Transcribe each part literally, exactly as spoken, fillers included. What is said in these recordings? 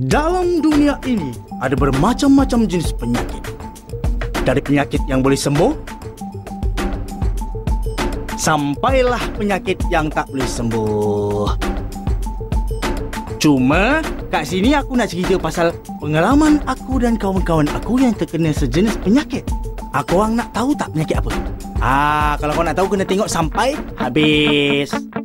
Dalam dunia ini ada bermacam-macam jenis penyakit. Dari penyakit yang boleh sembuh sampailah penyakit yang tak boleh sembuh. Cuma kat sini aku nak cerita pasal pengalaman aku dan kawan-kawan aku yang terkena sejenis penyakit. Ah, korang nak tahu tak penyakit apa? Ah, kalau kau nak tahu kena tengok sampai habis.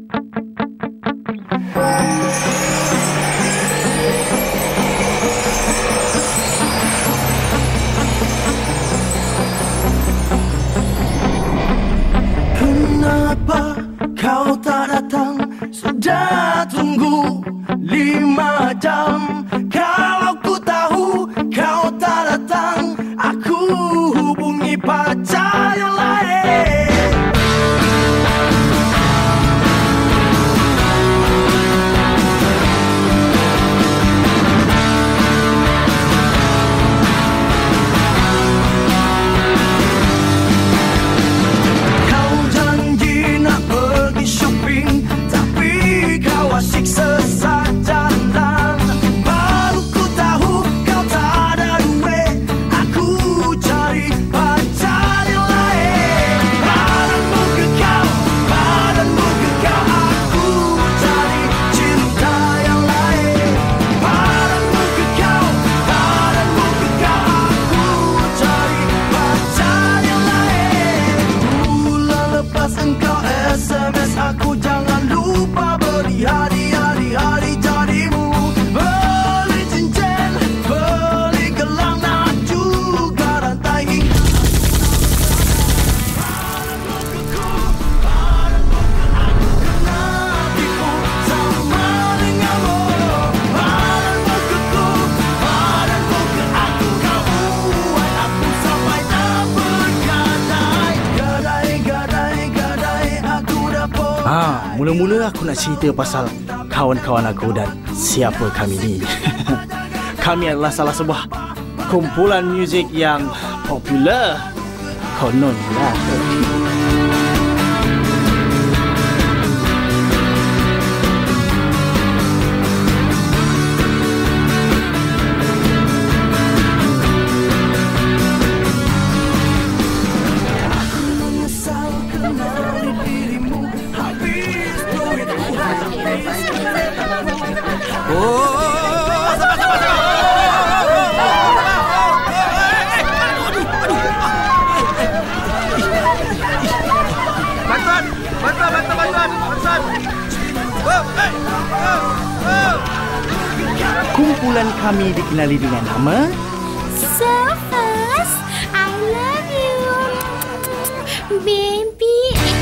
Kenapa kau tak datang? Sudah tunggu lima jam. Kalau ku tahu kau tak datang, aku hubungi pacar yang lain. Kau janji nak pergi shopping, tapi kau asyik sesat jalan. Baru ku tahu kau tak ada duit, aku cari pacar yang lain. Badanmu ke kau, badanmu ke kau, aku cari cinta yang lain. Badanmu ke kau, badanmu ke kau, aku cari pacar yang lain. Bulan lepas engkau S M S aku, jangan lupa beri hadiah-hadiah jadimu. Beli cincin, beli gelang dan juga rantai hingga. Badanmu ke ku, badanmu ke aku, kena tipu sama denganmu. Badanmu ke ku, badanmu ke aku, kau buat aku sampai tak bergadai. Gadai, gadai, gadai, aku dapat. Ah, mula-mula aku nak cerita pasal kawan-kawan aku dan siapa kami ni. Kami adalah salah sebuah kumpulan muzik yang popular. Kononlah. Menyesal kenali dirimu, habis duitku habis. Oh, sabar, sabar, sabar. Bantuan, bantuan, bantuan, bantuan, bantuan. Oh, hey, oh, oh. Kumpulan kami dikenali dengan nama So fast, I love you, baby.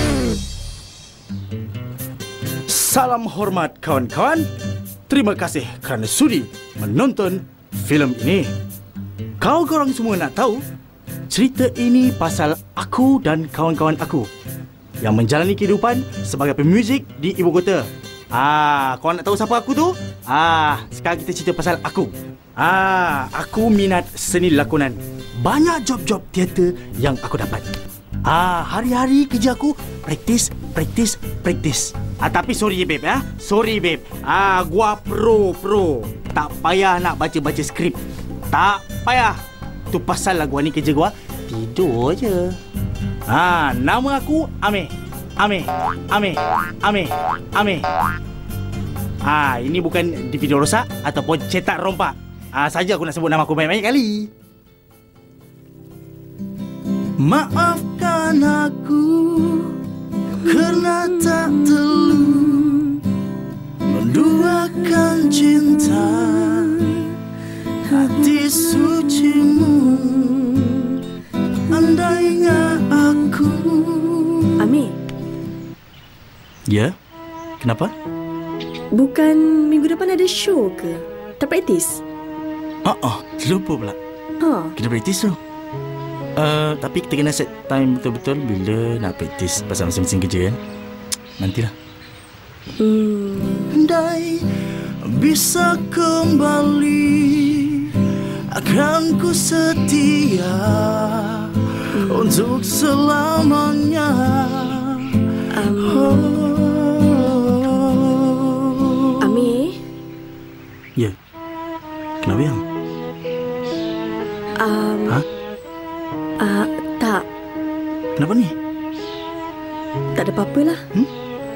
Salam hormat kawan-kawan. Terima kasih kerana sudi menonton filem ini. Kau korang semua nak tahu, cerita ini pasal aku dan kawan-kawan aku yang menjalani kehidupan sebagai pemuzik di ibu kota. Ah, korang nak tahu siapa aku tu? Ah, sekarang kita cerita pasal aku. Ah, aku minat seni lakonan. Banyak job-job teater yang aku dapat. Ah, hari-hari kerja aku praktis, praktis, praktis. Ah, tapi sorry babe ya. Sorry babe. Ah, gua pro pro. Tak payah nak baca-baca skrip. Tak payah. Tu pasal lah gua ni kerja gua tidur je. Ah, nama aku Amir. Amir. Amir. Amir. Amir. Ah, ini bukan D V D rosak ataupun cetak rompak. Ah, saja aku nak sebut nama aku banyak-banyak kali. Maafkan aku kerana tak telu menduakan cinta hati sucimu. Andainya aku. Amir, Ya? Kenapa? bukan minggu depan ada show ke? Tak praktis? Ah, oh, lupa pula. Ha, Kita praktis tu. Uh, tapi kita kena set time betul-betul bila nak praktis pasal masing-masing kerja kan. Nantilah. hmm, Andai bisa kembali, akan ku setia untuk selamanya. um, Oh. Amir, Ya. Kenapa yang? Um, Ha? Uh, tak, Kenapa ni? tak ada apa-apa lah. Hmm?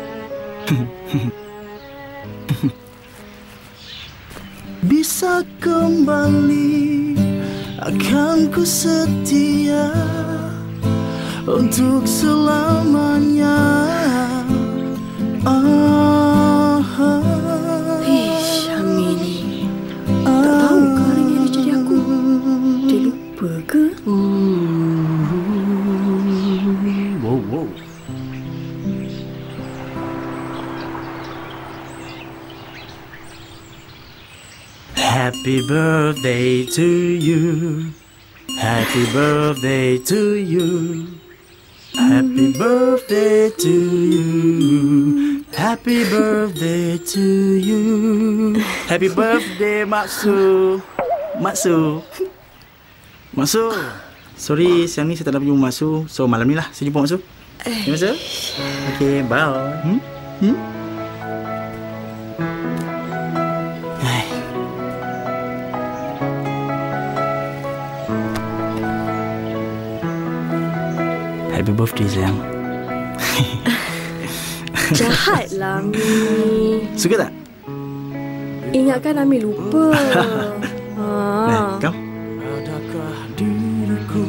Bisa kembali, akan ku setia untuk selamanya. Ah, Ish, Amir ni tak tahu ke orang yang ada jadi aku? Dia lupa ke? wow, wow. Happy birthday to you. Happy birthday to you. Happy birthday to you. Happy birthday to you. Happy birthday, Mak Su. Mak Su. Mak Su. Sorry, siang ni saya tak dapat jumpa Mak Su. So, malam ni lah saya jumpa Mak Su. Okay, Mak Su? Okay, bye. Hmm? Hmm? Hai. Happy birthday, sayang. Jahatlah Amir. Suka tak? Ingatkan Amir lupa. Nah, ha. kau? Adakah diriku?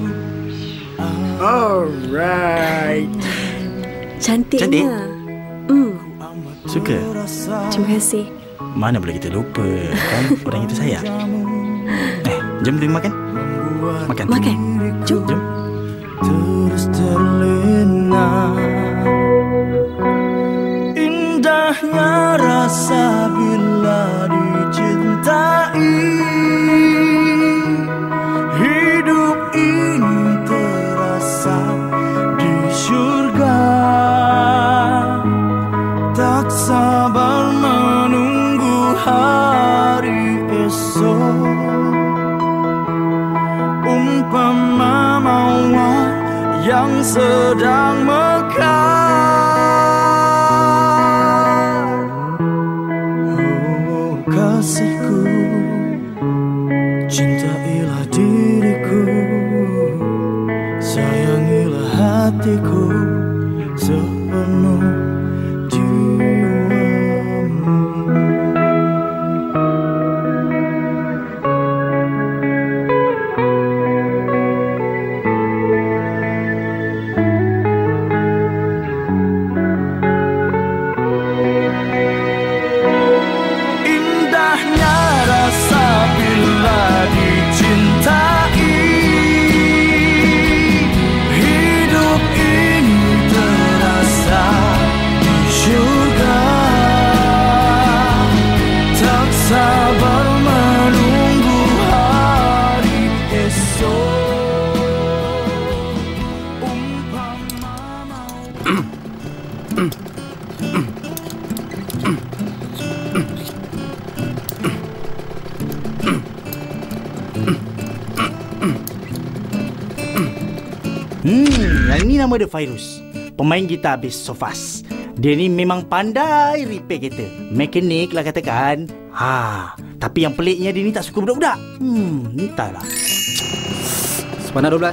Alright. Cantiknya. Cantik? Hmm, Suka? terima kasih. Mana boleh kita lupa, kan? Orang kita sayang. Eh, jom kita makan. Makan. Makan. Jom. Jom. Terus terlena indahnya rasa bila dicintai. Hidup ini terasa di syurga. Tak sabar menunggu hari esok. Umpama mawar yang sedang mekar. Oh, kasihku, cintailah diriku, sayangilah hatiku sepenuh jiwamu. Indahnya rasa bila dicintai. Hidup ini terasa di syurga. Tak sabar menunggu hari esok. Umpama Hmm, yang ni nama dia Fairuz. Pemain gitar bass Sofas. Dia ni memang pandai repair kereta. Mekanik lah katakan. Ha, tapi yang peliknya dia ni tak suka budak-budak. Hmm, entahlah. Sepanak dua belas.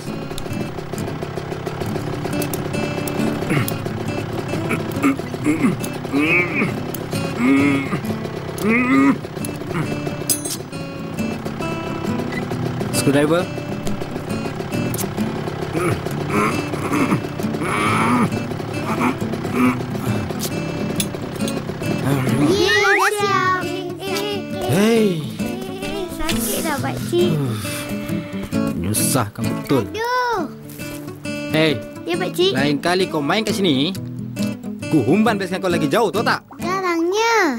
Screwdriver. Ya, dah siap. Hey, Eh, sakit dah pakcik. Menyusahkan betul. Aduh. Hey, Ya pakcik. lain kali kau main kat sini, ku humban biasanya kau lagi jauh, tahu tak? Jarangnya.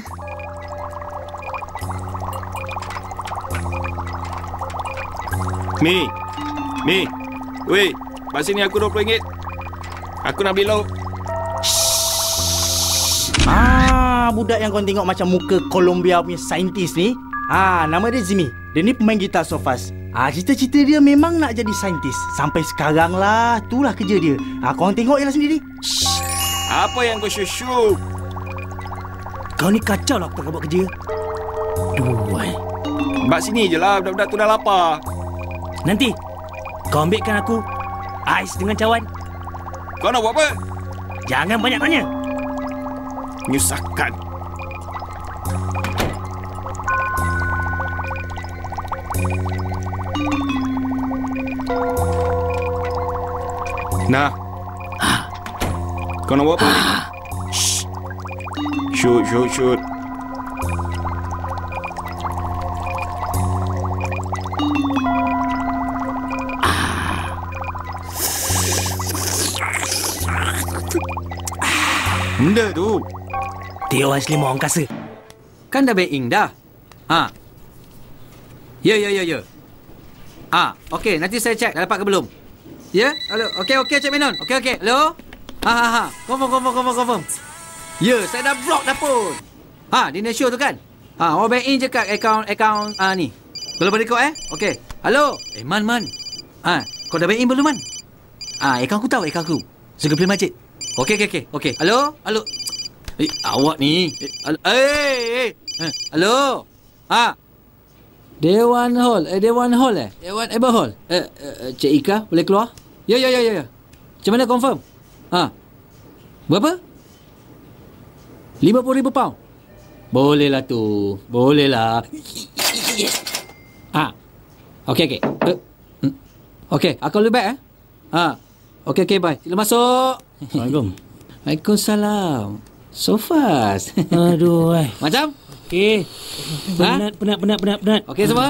Mi, Mi, weh, bagi sini aku dua puluh ringgit. Aku nak beli lauk. Ah, budak yang kau tengok macam muka Colombia punya saintis ni. Ah, nama dia Zimi. Dia ni pemain gitar Sofas. Ah, cita-cita dia memang nak jadi saintis. Sampai sekarang lah, itulah kerja dia. Ah, kau tengok je lah sendiri. Apa yang kau syusyuk? Kau ni kacau lah aku tak buat kerja. Duh, Mbak sini je lah, budak-budak tu dah lapar. Nanti kau ambilkan aku ais dengan cawan. Kau nak buat apa? Jangan banyak tanya. Menyusahkan. Nah. Kau nak buat apa ni? Shoot, shoot, shoot. Benda tu. Dewan Selima Angkasa. Kan dah baking dah. Ha. Ya, ya, ya, ya. Ah, okey, nanti saya cek dah dapat ke belum. Ya? Halo. Okey, okey, Cik Menon. Okey, okey. Hello? Ha, ha, ha. Confirm, confirm, confirm, confirm. Ya, saya dah block dah pun. Ha, dinner show tu kan? Ha, awak bank in je kat akaun-akaun ah ni. Belum berikut eh? Okey. Halo? Eh, Man, Man. Ha, kau dah bank in belum, Man? Ah, akaun aku tahu, akaun aku. Suka Play Masjid. Okey, okey, okey. Okey. Halo? Halo? Eh, awak ni. Eh, halo? Eh, eh. Eh, halo? Ha. Dewan Hall. Eh, Dewan Hall eh? Dewan Eber Hall. Eh, eh, Cik Ika boleh keluar? Ya, ya, ya, ya. Macam mana confirm? Ha. Berapa? lima puluh ribu pound. Boleh lah tu. Boleh lah. Ha. Okey, okey. Uh, okey, aku lebih back eh. Ha. Okey, okey, bye. Sila masuk. Assalamualaikum. Waalaikumsalam. So fast. Aduh, ai. Macam? Okey. Penat, Ha? penat, penat, penat, penat. Okey semua?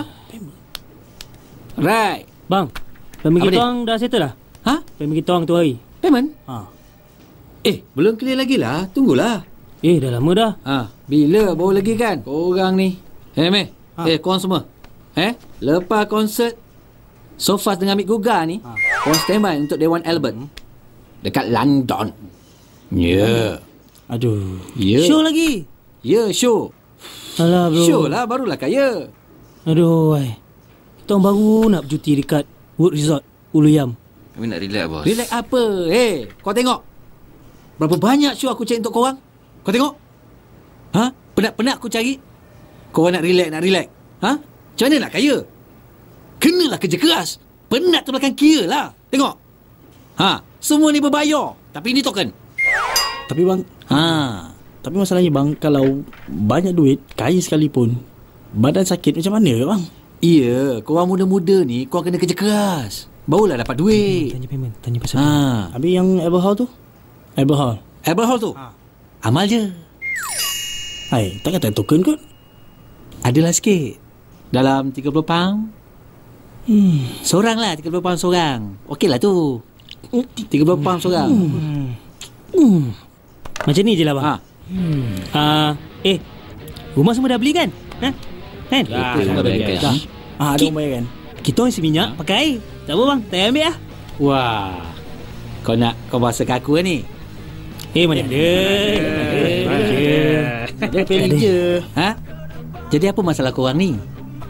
Right. Bang, payment Apa kita ni? orang dah settle dah? Ha? Payment kita orang tu hari. Payment? Ha. Eh, belum clear lagi lah. Tunggulah. Eh, dah lama dah. Ha, bila baru lagi kan? Korang ni. Eh, Meh. Ha. Eh, korang semua. Eh, lepas konsert So Fast dengan Amik Guga ni, ha. korang standby untuk Dewan Albert dekat London. Ya. Yeah. Aduh. Ya. Show lagi. Ya, yeah, show. Alah, bro. Show lah, barulah kaya. Aduh, ai. Kita orang baru nak bercuti dekat Wood Resort, Ulu Yam. Kami nak relax, bos. Relax apa? Eh, kau tengok. Berapa banyak show aku cari untuk korang? Kau tengok? Ha? Penat-penat aku cari. Korang nak relax, nak relax. Ha? Macam mana nak kaya? Kenalah kerja keras. Penat tu belakang kira lah. Tengok. Ha? Semua ni berbayar. Tapi ini token. Tapi bang, Ha? tapi masalahnya bang, kalau banyak duit, kaya sekalipun, badan sakit macam mana bang? Iya, korang muda-muda ni, korang kena kerja keras. Barulah dapat duit. Tanya payment, tanya pasal Ha. payment. Habis yang Eber Hall tu? Eber Hall. Albert Hall tu? Ha. Amal je. Hai, tak kata token kot. Adalah sikit. Dalam tiga puluh pound. Hmm. Seorang lah, tiga puluh pound seorang. Okey lah tu. tiga puluh pound seorang. Hmm. Hmm. Macam ni je lah bang. Ha. Hmm. Ah, eh, rumah semua dah beli kan? Ha? Kan? Dah, Betul, dah, dah, dah, dah. dah. Ah, ada Ki- orang bayar kan? Kita orang isi minyak pakai air. Tak apa bang, tak payah ambil lah. Wah. Kau nak kau bahasa ke aku ni? Eh, mana ada. Mana ada. Dia pilih je. Ha? Jadi apa masalah korang ni?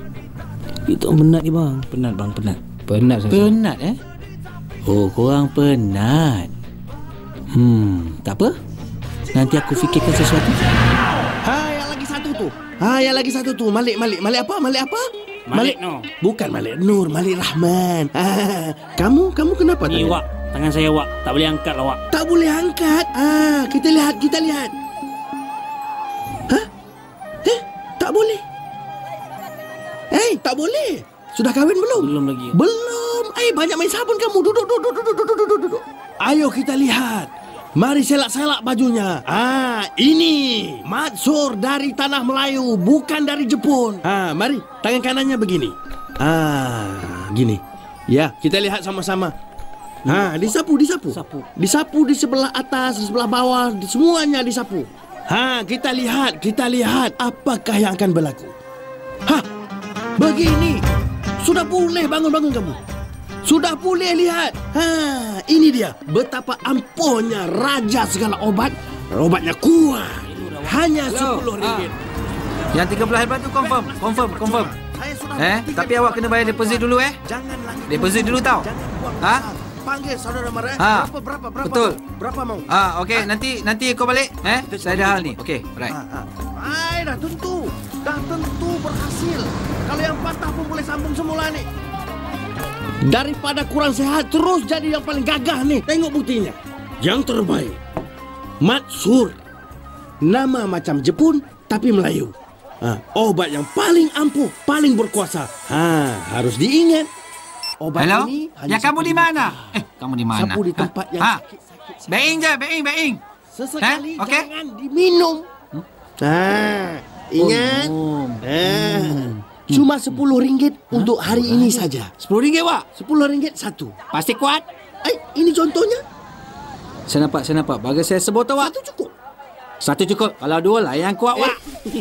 Itu orang penat ni bang. Penat bang, penat. Penat Penat eh? Oh, korang penat. Hmm, tak apa. Nanti aku fikirkan sesuatu. Ha, yang lagi satu tu. Ha, yang lagi satu tu. Malik, Malik. Malik apa? Malik apa? Malik Nur. Bukan Malik Nur, Malik Rahman. Ha, kamu, kamu kenapa? Ni tanya? wak, tangan saya wak. Tak boleh angkat lah wak. Tak boleh angkat. Ah, kita lihat, kita lihat. Hah? Eh, tak boleh. Eh, tak boleh. Sudah kahwin belum? Belum lagi. Belum. Eh, banyak main sabun kamu. Duduk, duduk, duduk, duduk, duduk, duduk, duduk. Ayo kita lihat. Mari selak-selak bajunya. Ah, ini Matsur dari tanah Melayu, bukan dari Jepun. Ah, mari tangan kanannya begini. Ah, gini. Ya, kita lihat sama-sama. Ah, disapu, disapu. Sapu. Disapu di sebelah atas, di sebelah bawah, di semuanya disapu. Ha, kita lihat, kita lihat apakah yang akan berlaku. Hah, begini. Sudah boleh bangun-bangun kamu. Sudah boleh lihat. Ha, ini dia betapa ampuhnya raja segala obat. Obatnya kuat. Hanya sepuluh ringgit. Yang tiga belas hebat tu confirm. Confirm, confirm. Saya sudah Eh, buktikan tapi awak kena bayar deposit dulu eh. Jangan lagi. Deposit dulu tau. Jangan buat Ha? kesalahan. Panggil saudara mara. Ha. Berapa, berapa, berapa? Betul. Mau? Berapa mau? Ah, okey, nanti nanti kau balik eh. Saya ada hal ni. Okey, right. Ha, ha. Hai, dah tentu. Dah tentu berhasil. Kalau yang patah pun boleh sambung semula ni. Daripada kurang sehat terus jadi yang paling gagah ni. Tengok buktinya. Yang terbaik. Matsur. Nama macam Jepun tapi Melayu. Ha, obat yang paling ampuh, paling berkuasa. Ha, harus diingat. Obat Hello? ini Ya, kamu di mana? Eh, kamu di mana? Sapu di tempat ha? yang ha? sakit-sakit. Being je, being, being. Sesekali Eh, okey? jangan diminum. Hmm? Ha, ingat. Oh, Ha. Cuma sepuluh ringgit untuk hari ini saja. Sepuluh ringgit, Wak. Sepuluh ringgit satu. Pasti kuat? Eh, ini contohnya. Saya nampak, saya nampak. Bagi saya sebotol, Wak. Satu cukup. Satu cukup. Kalau dua lah yang kuat, Wak.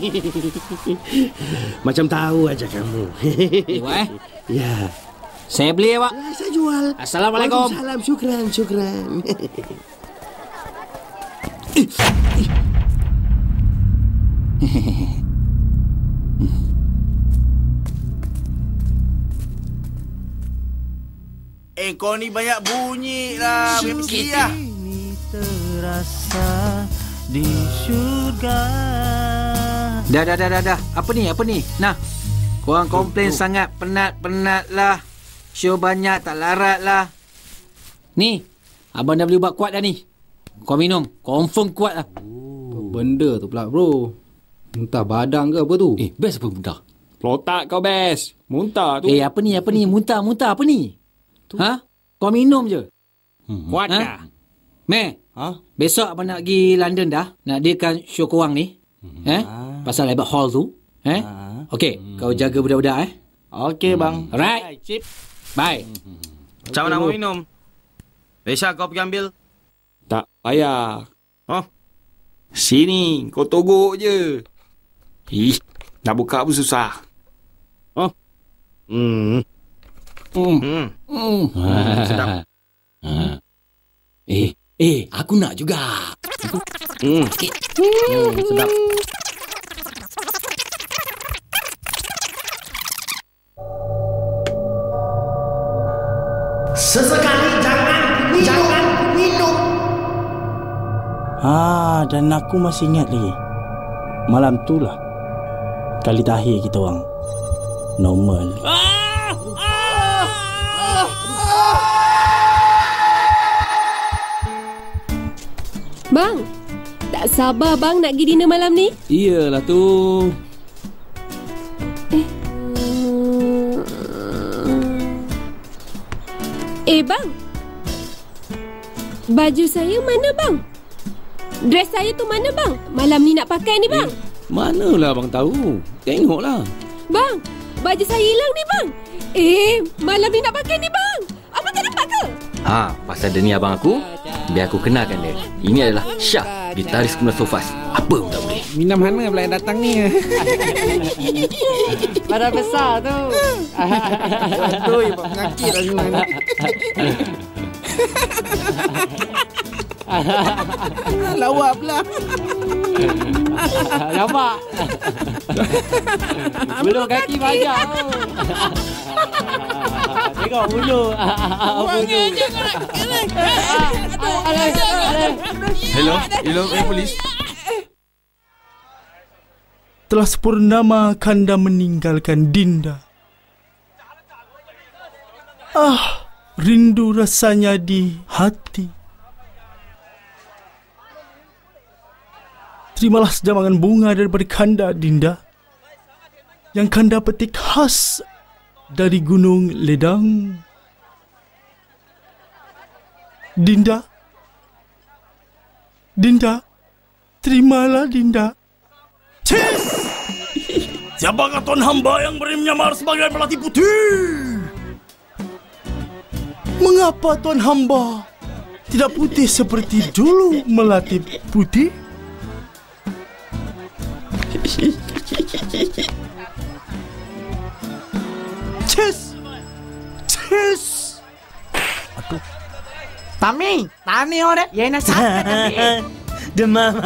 Macam tahu aja kamu. Eh, Wak, eh. Ya. Saya beli, ya, Wak. Ya, saya jual. Assalamualaikum. Waalaikumsalam. Syukran, syukran. Eh, kau ni banyak bunyi lah. Banyak pergi lah. terasa di syurga. Dah, dah, dah, dah, dah. Apa ni, apa ni? Nah, korang komplain sangat. Penat-penat lah. Show banyak, tak larat lah. Ni, abang dah beli ubat kuat dah ni. Kau minum, confirm kuat lah. Oh, benda tu pula bro. Muntah badang ke apa tu? Eh, best apa muntah? Pelotak kau best. Muntah tu. Eh, apa ni, apa ni? Muntah, muntah, apa ni? Tu. Ha? Kau minum je. Hmm. Kuat ha? dah. Meh, Ha? besok abang nak pergi London dah. Nak adakan show korang ni. Hmm. Eh? Pasal Albert Hall tu. Eh? Ha? Okey, hmm. kau jaga budak-budak eh. Okey bang. Alright. Cip. Bye. Macam mana nak mau minum? Resha kau pergi ambil. Tak payah. Oh. Sini, kau togok je. Ih, nak buka pun susah. Oh. Hmm. Hmm. Hmm. Hmm. Sedap. Eh, eh, aku nak juga. Hmm. Sikit. Hmm, sedap. Sesekali jangan minum. Jangan minum. Ah, dan aku masih ingat lagi. Malam tu lah kali terakhir kita orang normal. Bang, tak sabar bang nak pergi dinner malam ni. Iyalah tu. Eh bang, baju saya mana bang? Dress saya tu mana bang? Malam ni nak pakai ni bang. Eh, manalah abang tahu. Tengoklah. Bang, baju saya hilang ni bang. Eh, malam ni nak pakai ni bang. Abang tak dapat ke? Ha, pasal dia ni abang aku, biar aku kenalkan dia. Ini adalah Syah, gitaris Kumpulan Sofas. Apa pun tak boleh. Minam mana pula yang datang ni? Badan besar tu. Aduh, penyakit lah semua ni. Lawa pula. Nampak? Bulu kaki banyak tu. Tengok bulu. Bulu. Hello, hello, eh polis. Telah sepurnama Kanda meninggalkan Dinda. Ah, rindu rasanya di hati. Terimalah sejamangan bunga daripada Kanda, Dinda, yang Kanda petik khas dari Gunung Ledang. Dinda, Dinda, terimalah Dinda. Cis! Siapakah tuan hamba yang berani menyamar sebagai pelatih putih? Mengapa tuan hamba tidak putih seperti dulu melatih putih? Cis! Cis! Aduh. Tami, tani orang. Ya nak sakit tadi. Demam.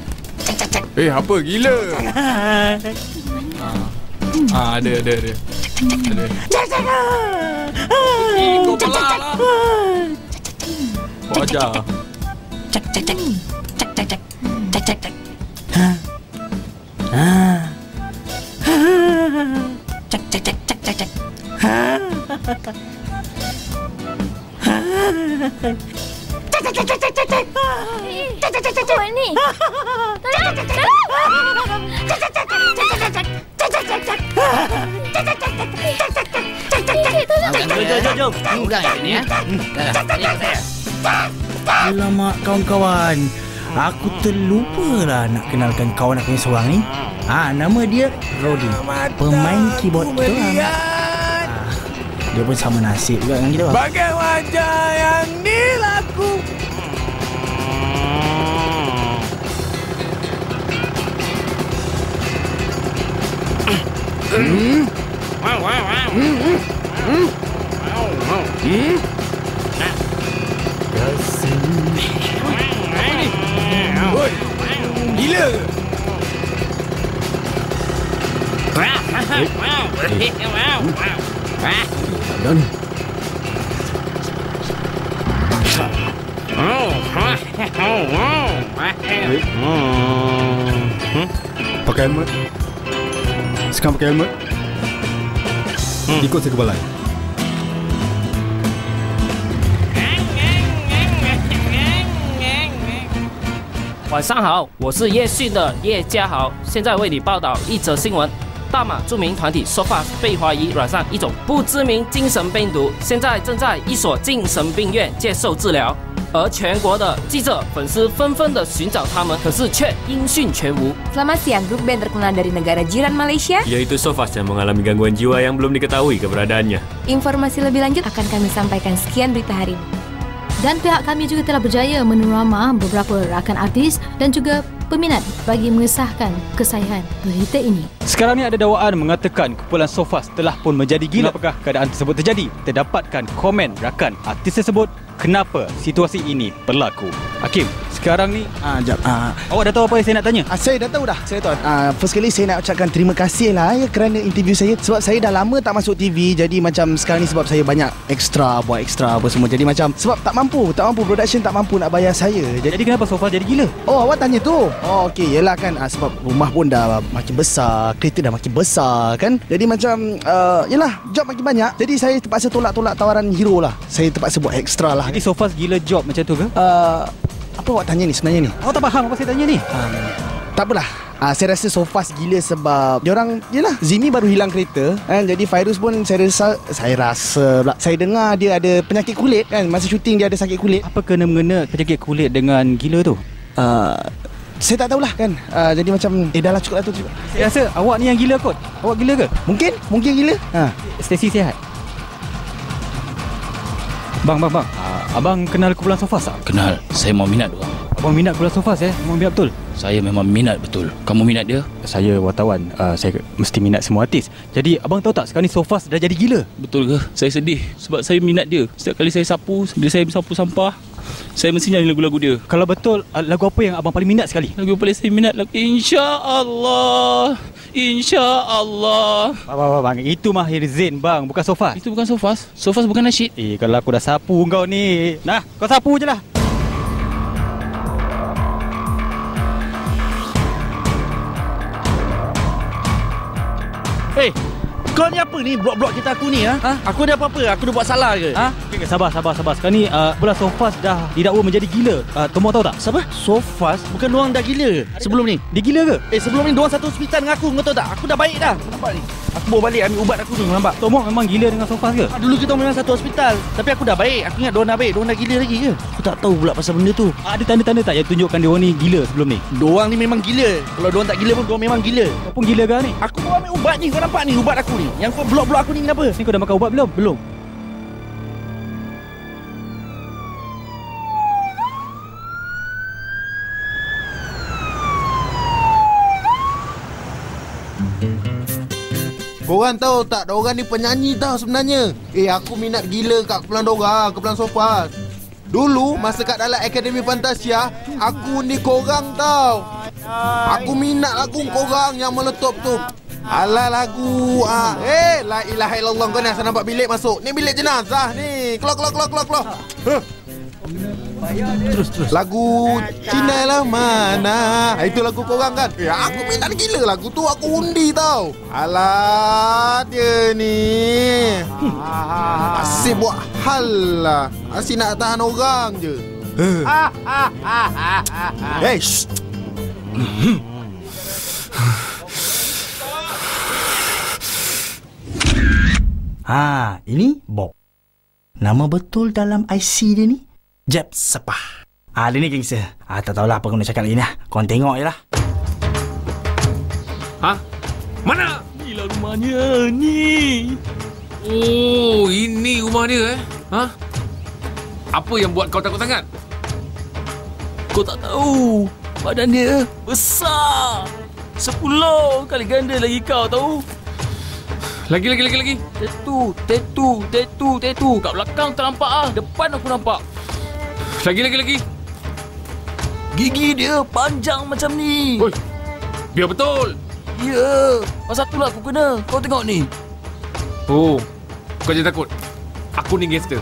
Eh, apa gila? Ah, ada, ada, ada. Cek cek. Kau belah lah. Kau ajar. Cek cek cek. Cek cek cek. Cek cek cek. Cek cek cek cek cek cek. Cek cek cek cek cek cek. Cek cek cek cek. Apa ni? Tolong. Tolong. Cek cek cek cek cek cek cek. Cek cek cek cek. Cek cek cek cek cek cek cek cek cek. Tolong. Jom jom jom. Ulang ini ya. Alamak kawan-kawan, aku terlupa lah nak kenalkan kawan aku yang seorang ni. Ah, nama dia Rodi, pemain keyboard kita orang. Ah, dia pun sama nasib juga dengan kita. Bagai wajah yang dilaku. Hmm. Wow wow wow. Hmm. Hmm. Wow wow. Hmm. Oi, gila ke? Dan pakai helmet. Sekarang pakai helmet. Ikut saya ke balai. 晚上好，我是叶讯的叶家豪，现在为你报道一则新闻。大马著名团体 Sofas 被怀疑染上一种不知名精神病毒，现在正在一所精神病院接受治疗。而全国的记者、粉丝纷纷的寻找他们，可是却音讯全无。 Selamat siang, grup band terkenal dari negara jiran Malaysia, yaitu Sofas yang mengalami gangguan jiwa yang belum diketahui keberadaannya. Informasi lebih lanjut akan kami sampaikan sekian berita hari ini. Dan pihak kami juga telah berjaya menerima beberapa rakan artis dan juga peminat bagi mengesahkan kesahihan berita ini. Sekarang ni ada dakwaan mengatakan kumpulan Sofas telah pun menjadi gila. Apakah keadaan tersebut terjadi? Kita dapatkan komen rakan artis tersebut kenapa situasi ini berlaku. Hakim, sekarang ni ah, jap, ah. awak dah tahu apa yang saya nak tanya? Ah, saya dah tahu dah. Saya tahu. Ah, first kali saya nak ucapkan terima kasih lah ya kerana interview saya. Sebab saya dah lama tak masuk T V. Jadi macam sekarang ni sebab saya banyak ekstra, buat ekstra apa semua. Jadi macam sebab tak mampu, tak mampu production tak mampu nak bayar saya. Jadi, jadi kenapa Sofas jadi gila? Oh, awak tanya tu. Oh, okey, yelah kan ah, sebab rumah pun dah makin besar, kereta dah makin besar kan. Jadi macam uh, yelah, job makin banyak. Jadi saya terpaksa tolak-tolak tawaran hero lah. Saya terpaksa buat ekstra lah. Jadi Sofas gila job macam tu ke? Uh, apa awak tanya ni sebenarnya ni? Awak tak faham apa saya tanya ni? Um, tak apalah. Ah, saya rasa Sofas gila sebab diorang, yelah, Zimi baru hilang kereta kan. Jadi Fairuz pun saya rasa Saya rasa pula, saya dengar dia ada penyakit kulit kan. Masa syuting dia ada sakit kulit. Apa kena-mengena penyakit kulit dengan gila tu? Uh, saya tak tahulah kan. uh, Jadi macam Eh dah lah cukup lah tu cukup. Saya rasa awak ni yang gila kot. Awak gila ke? Mungkin Mungkin gila. ha. Stacey sihat? Bang, bang, bang. Uh, abang kenal kumpulan Sofas tak? Kenal. Saya mau minat orang. Abang minat kumpulan Sofas eh? Abang minat betul? Saya memang minat betul. Kamu minat dia? Saya wartawan. uh, Saya mesti minat semua artis. Jadi abang tahu tak sekarang ni Sofas dah jadi gila? Betul ke? Saya sedih sebab saya minat dia. Setiap kali saya sapu, bila saya sapu sampah, saya mesti nyanyi lagu-lagu dia. Kalau betul, uh, lagu apa yang abang paling minat sekali? Lagu paling saya minat lagu InsyaAllah, InsyaAllah. Bang, bang, bang, itu Mahir Zain bang, bukan Sofas. Itu bukan Sofas. Sofas bukan nasyid. Eh, kalau aku dah sapu kau ni. Nah, kau sapu je lah. Eh, hey, kau ni apa ni? Blok-blok cerita aku ni ha? ha? Aku ada apa-apa? Aku dah buat salah ke? Ha? Okay, sabar, sabar, sabar. Sekarang ni uh, bola Sofas dah didakwa menjadi gila. uh, Kamu tahu tak? Siapa? Sofas? Bukan diorang dah gila sebelum ni? Dia gila ke? Eh, sebelum ni diorang satu hospital dengan aku. Kau tahu tak? Aku dah baik dah. Nampak ni? Aku bawa balik ambil ubat aku ni. Nampak? Tomok memang gila dengan Sofas ke? Ha, dulu kita memang satu hospital. Tapi aku dah baik. Aku ingat diorang dah baik. Diorang dah gila lagi ke? Aku tak tahu pula pasal benda tu. Ada tanda-tanda tak yang tunjukkan diorang ni gila sebelum ni? Diorang ni memang gila. Kalau diorang tak gila pun diorang memang gila. Kau pun gila ke ni? Aku bawa ambil ubat ni. Kau nampak ni ubat aku ni? Yang kau blok-blok aku ni kenapa? Ni kau dah makan ubat belum? Belum. Korang tahu tak, dorang ni penyanyi tau sebenarnya. Eh, aku minat gila kat kumpulan dorang, kumpulan Sofas. Dulu, masa kat dalam Akademi Fantasia, aku ni korang tau. Aku minat lagu korang yang meletup tu. Alah lagu. Ah, eh, la ilaha illallah kau ni asal nampak bilik masuk. Ni bilik jenazah ni. Keluar keluar keluar keluar keluar. Huh. Terus terus. Lagu Cina lah mana? Itu lagu korang kan? Ya, aku minat gila lagu tu, aku undi tau. Alah dia ni. Asyik buat hal lah. Asyik nak tahan orang je. Hey, shh. Ha, ini Bob. Nama betul dalam I C dia ni Jeb Sepah. Ah, dia ni gangster. Ah, tak tahulah apa aku nak cakap lagi ni lah. Korang tengok je lah. Ha? Mana? Inilah rumahnya. Ni. Oh, ini rumah dia eh? Ha? Apa yang buat kau takut sangat? Kau tak tahu. Badan dia besar. Sepuluh kali ganda lagi kau tahu. Lagi, lagi, lagi, lagi. Tetu, tetu, tetu, tetu. Kat belakang tak nampak ah. Depan aku nampak. Lagi, lagi, lagi. Gigi dia panjang macam ni. Oi, biar betul. Ya, pasal itulah aku kena. Kau tengok ni. Oh, kau jangan takut. Aku ni gangster.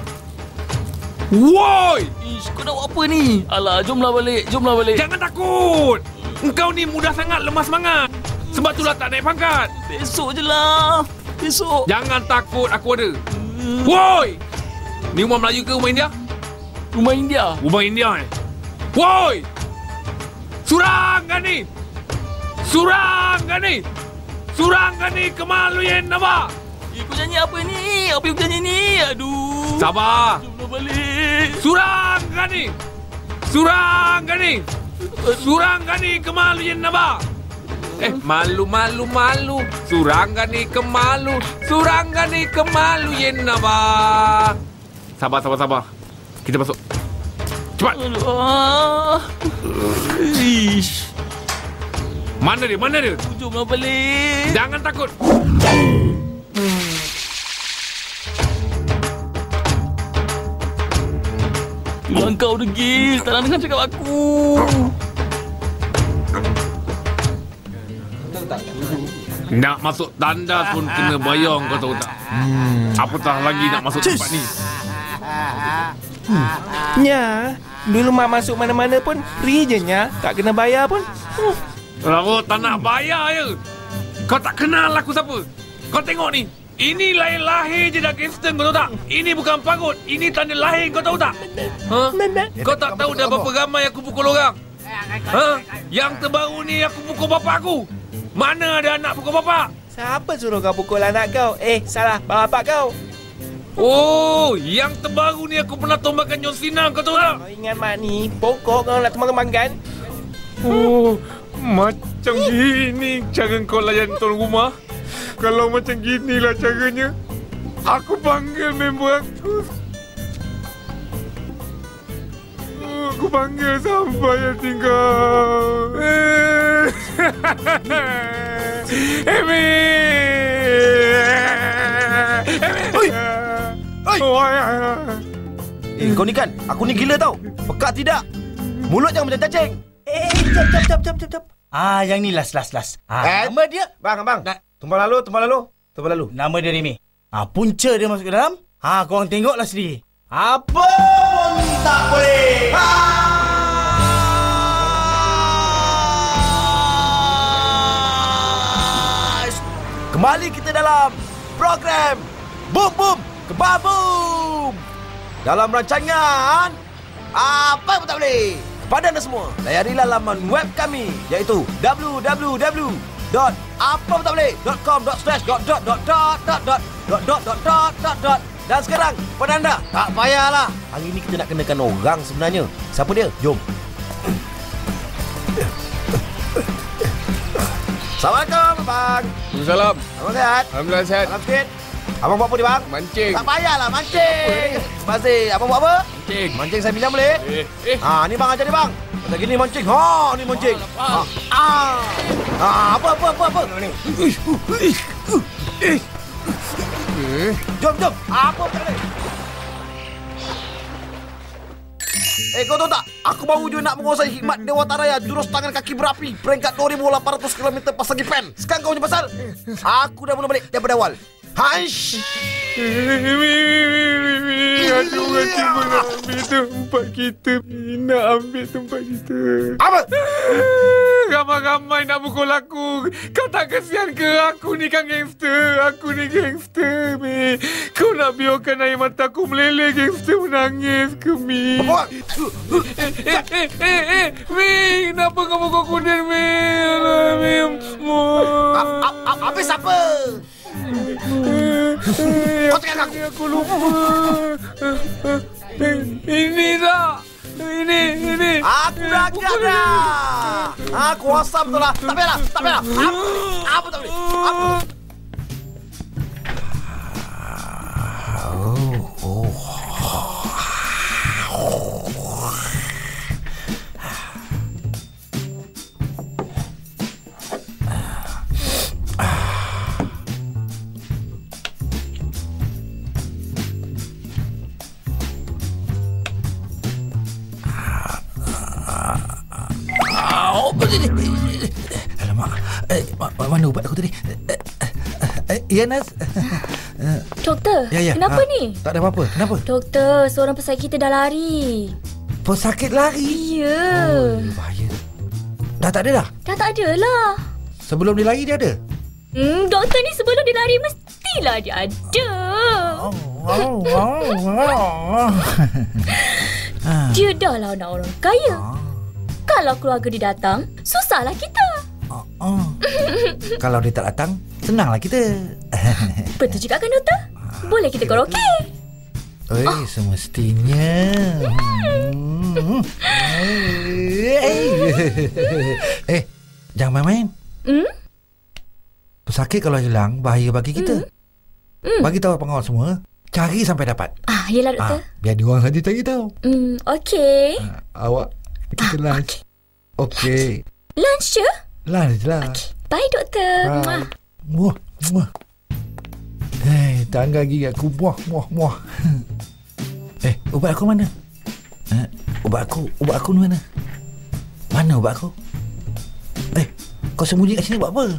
Woi! Ish, kau nak buat apa ni? Alah, jomlah balik, jomlah balik. Jangan takut. Engkau ni mudah sangat lemah semangat. Sebab itulah tak naik pangkat. Besok je lah. Besok. Jangan takut, aku ada. Woi! Ni rumah Melayu ke rumah India? Rumah India. Rumah India ni. Woi! Surang kan ni? Surang kan ni? Surang kan ni kemaluan apa? Eh, kau nyanyi apa ni? Apa yang kau nyanyi ni? Aduh. Sabar. Jomlah balik. Surang kan ni? Surang kan ni? Surang kan ni kemaluan apa? Eh, malu, malu, malu. Surangani kemalu. Surangani kemalu yen apa? Sabar, sabar, sabar. Kita masuk. Cepat. Ah. Ish. Mana dia? Mana dia? Jomlah balik. Jangan takut. Bilang kau degil. Tak nak dengar cakap aku. Nak masuk tandas pun kena bayar, kau tahu tak? Hmm. Apatah lagi nak masuk Cus. tempat ni. Hmm. Nya, dulu mak masuk mana-mana pun free je nya, tak kena bayar pun. Uh. Oh, tak nak bayar je. Kau tak kenal aku siapa. Kau tengok ni. Ini lahir-lahir je dah gangster, kau tahu tak? Ini bukan pagut. Ini tanda lahir, kau tahu tak? Ha? Kau tak tahu dah berapa ramai aku pukul orang? Ha? Yang terbaru ni aku pukul bapak aku. Mana ada anak pukul bapak? Siapa suruh kau pukul anak kau? Eh, salah. Bapak kau. Oh, yang terbaru ni aku pernah tumbangkan John Cena, kau tahu tak? Kau ingat mak ni, pokok kau nak tumbang-tumbangkan? Oh, macam gini cara kau layan tuan rumah. Kalau macam ginilah caranya, aku panggil member aku. Aku panggil sampai yang tinggal. Emi! Oi! Oi! Eh, kau ni kan? Aku ni gila tau. Pekat tidak? Mulut jangan macam cacing. Eh, jap, jap, jap, jap, jap, jap. Ah, yang ni last, last, last. Ah, eh, nama dia? Bang, bang. Tumpah lalu, tumpah lalu. Tumpah lalu. Nama dia Remy. Ah, punca dia masuk ke dalam. Ah, korang tengoklah sendiri. Apa pun tak boleh. Ha! Kembali kita dalam program Boom Boom Kebab Boom. Dalam rancangan Apa Pun Tak Boleh. Kepada anda semua, layarilah laman web kami iaitu w w w dot apa pun tak boleh dot com dot slash dot dot dot dot dot dot dot dot dot dot dot dot. Dan sekarang kepada anda, tak payahlah. Hari ini kita nak kenakan orang sebenarnya. Siapa dia? Jom. Assalamualaikum, Abang. Salam. Abang sihat? Alhamdulillah sihat. Salam sikit. Abang buat apa ni, Bang? Mancing. Tak payahlah mancing. Terima kasih. Abang buat apa? Mancing. Mancing saya pinjam boleh? Eh, eh. Ha, ni bang ajar ni bang. Kata gini mancing. Ha, ni mancing. Ha. Ah. Ha, apa apa apa apa. Ni. Jom jom. Apa tak boleh? Eh, kau tahu tak? Aku baru je nak menguasai hikmat Dewa Taraya, jurus tangan kaki berapi, peringkat dua ribu lapan ratus kilometer pasagi pen. Sekarang kau punya pasal. Aku dah mula balik daripada awal. Haish. Aduh, nanti aku nak ambil tempat kita. Nak ambil tempat kita. Apa? Ramai-ramai nak pukul aku. Kau tak kesian ke? Aku ni kan gangster. Aku ni gangster, Mi. Kau nak biarkan air mata aku meleleh, gangster menangis ke, Mi? Apa? Eh, eh, eh, eh, eh, Mi. Kenapa kau pukul aku ni, Mi? Mi. Habis apa? Kau tengah aku. Aku lupa. Ini tak. Ini, ini. Aku dah agak dah. Aku kuasa betul lah. Tak payah lah. Tak payah lah. Apa, apa tak boleh? Apa? Oh, oh. Alamak. Eh, mana ubat aku tadi? Eh, ya, Nas. Doktor, ya, ya. kenapa ha, ni? Tak ada apa-apa. Kenapa? Doktor, seorang pesakit kita dah lari. Pesakit lari? Ya. Oh, bahaya. Dah tak ada dah? Dah tak ada lah. Sebelum dia lari dia ada? Hmm, doktor ni sebelum dia lari mestilah dia ada. Oh, wow, wow, wow. Dia dah lah nak orang kaya. Kalau keluarga dia datang, susahlah kita. Oh, oh. Kalau dia tak datang, senanglah kita. Betul juga kan, doktor? Boleh kita karaoke. Oi, oh. Semestinya. Hmm. Eh, jangan main-main. Hmm? Pesakit kalau hilang, bahaya bagi kita. Hmm. Bagi tahu pengawal semua, cari sampai dapat. Ah, yelah, doktor. Ah, biar diorang saja cari tahu. Hmm, okey. Ah, awak, kita ah, lunch. Okey. Okay. Lunch je? Lunch lah. Okay. Bye, doktor. Bye. Muah, muah. Hei, tangga gigi aku muah, muah, muah. Eh, ubat aku mana? Eh, ubat aku, ubat aku ni mana? Mana ubat aku? Eh, kau sembunyi kat sini buat apa?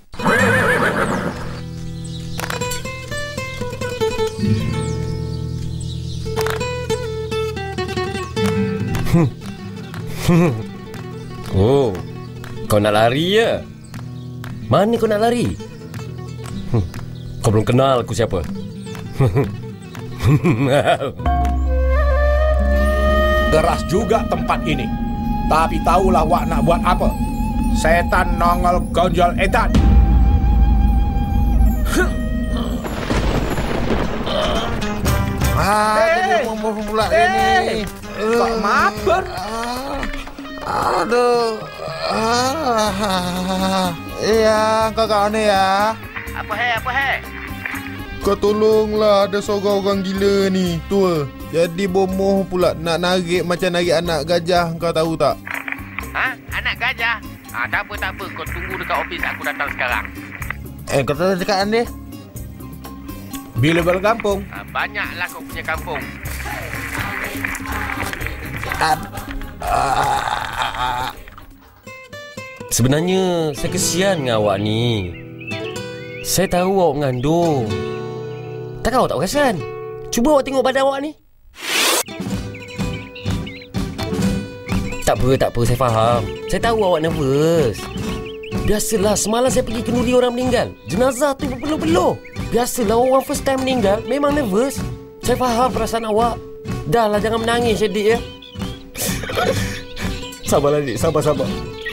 Oh, kau nak lari ya? Mana kau nak lari? Kau belum kenal aku siapa? Keras juga tempat ini. Tapi tahulah wak nak buat apa. Setan nongol gonjol edan. Ah, hey, dia pula hey, ni. Kok mabar? Aduh. Ah. Iya, kakak ni ya. Apa he, apa he? Kau tolonglah, ada seorang orang gila ni, tua. Jadi bomoh pula nak narik macam narik anak gajah, kau tahu tak? Ha? Anak gajah? Ah, tak apa, tak apa. Kau tunggu dekat ofis, aku datang sekarang. Eh, kau tahu cakap dia? Bila balik kampung? Ah, banyaklah kau punya kampung. Ah. Ah. Sebenarnya saya kesian dengan awak ni. Saya tahu awak mengandung. Takkan awak tak perasan? Cuba awak tengok badan awak ni. Tak apa, tak apa, saya faham. Saya tahu awak nervous. Biasalah, semalam saya pergi kenduri orang meninggal. Jenazah tu berpeluh-peluh. Biasalah, orang first time meninggal memang nervous. Saya faham perasaan awak. Dah lah, jangan menangis adik ya. Sabarlah adik, sabar-sabar.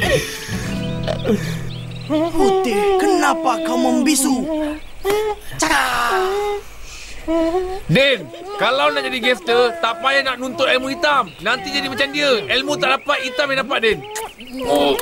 Putih, kenapa kau membisu? Cakap! Din, kalau nak jadi gangster, tak payah nak nuntut ilmu hitam. Nanti jadi macam dia. Ilmu tak dapat, hitam yang dapat, Din. Oh.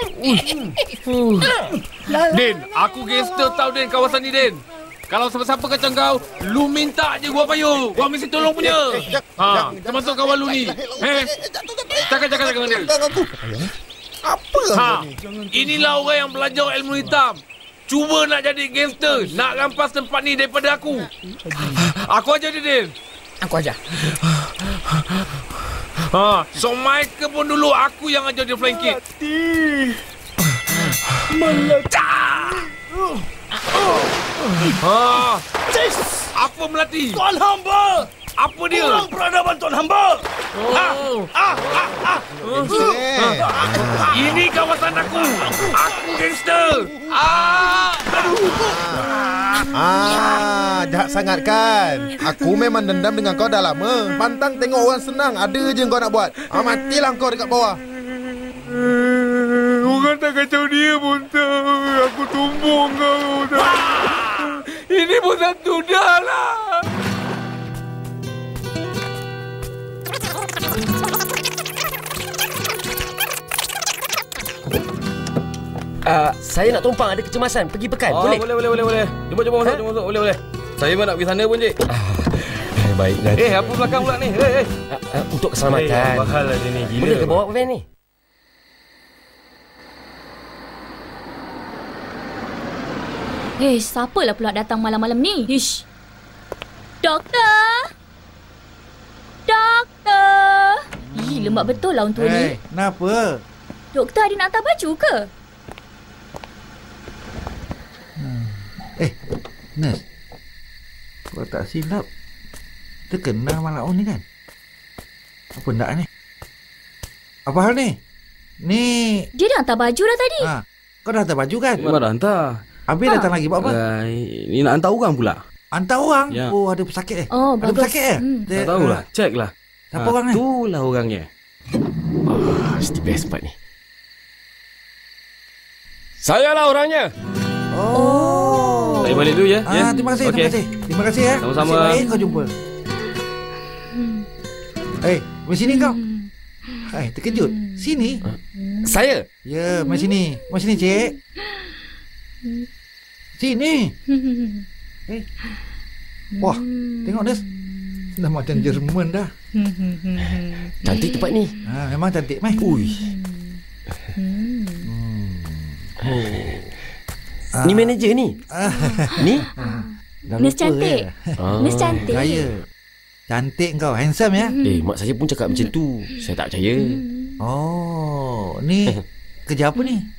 Din, aku gangster tau, Din, kawasan ni, Din. Kalau siapa-siapa kacau kau, lu minta je gua payung. Gua mesti tolong punya. Ha, termasuk kawan lu ni. Eh, cakap-cakap dengan dia. Apa ha, inilah orang yang belajar ilmu hitam. Cuba nak jadi gangster, nak rampas tempat ni daripada aku. Aku ajar dia, Din. Aku ajar. Ha, so Michael pun dulu aku yang ajar dia flying kick. Meletih. Ha, apa melatih? Tuan hamba. Apa dia? Kurang peradaban tuan hamba. Oh. Ha, ah, ah, ah. Ha. Ini kawasan aku. Aku gangster. Ah. Ah, jahat sangat kan? Aku memang dendam dengan kau dah lama. Pantang tengok orang senang, ada je kau nak buat. Ah, matilah kau dekat bawah. Orang tak kacau dia pun tahu. Aku tumbung kau. Ini pun satu dah lah. Uh, saya nak tumpang, ada kecemasan. Pergi pekan, oh, boleh? Boleh, boleh, boleh, boleh. Jom, jom masuk, jom masuk. Boleh, boleh. Saya pun nak pergi sana pun, Cik. Ah, baik, dan... Eh, apa belakang pula ni? Eh, eh. Uh, uh, untuk keselamatan. Eh, mahal lah dia ni, gila. Boleh ke bawa van ni? Eh, siapalah pula datang malam-malam ni? Ish. Doktor! Doktor! Ih, lembab betul lah untuk hey, ni. Kenapa? Doktor ada nak hantar baju ke? Hmm. Eh, nurse. Kalau tak silap, terkenal Malak On ni kan? Apa nak ni? Apa hal ni? Ni... Dia dah hantar baju dah tadi. Ha, kau dah hantar baju kan? Memang dah hantar. Habis ha. datang lagi buat apa? Uh, ni nak hantar orang pula. Hantar orang? Ya. Oh, ada pesakit eh? Oh, ada bagus. pesakit eh? Hmm. Tak tahulah, check lah. Siapa ha, orang ni? Itulah orangnya. Oh, mesti best part ni. Saya lah orangnya. Oh. Saya balik dulu ya. Ah, ya? terima kasih, okay. terima kasih. Terima kasih ya. Sama-sama. Nasib baik kau jumpa. Hmm. Eh, hey, mari sini kau. Hai, terkejut. Sini. Saya? Ya, mari sini. Mari sini, Cik. Sini. Eh. Wah, tengok Nes. Dah macam Jerman dah. Cantik tempat ni. Ha, memang cantik, Mai. Ui. Hmm. Oh. Ni manager ni. Ni? Nes cantik. Ah. Nes cantik. Gaya. Cantik kau, handsome ya. Eh, mak saya pun cakap macam tu. Saya tak percaya. Oh, ni kerja apa ni?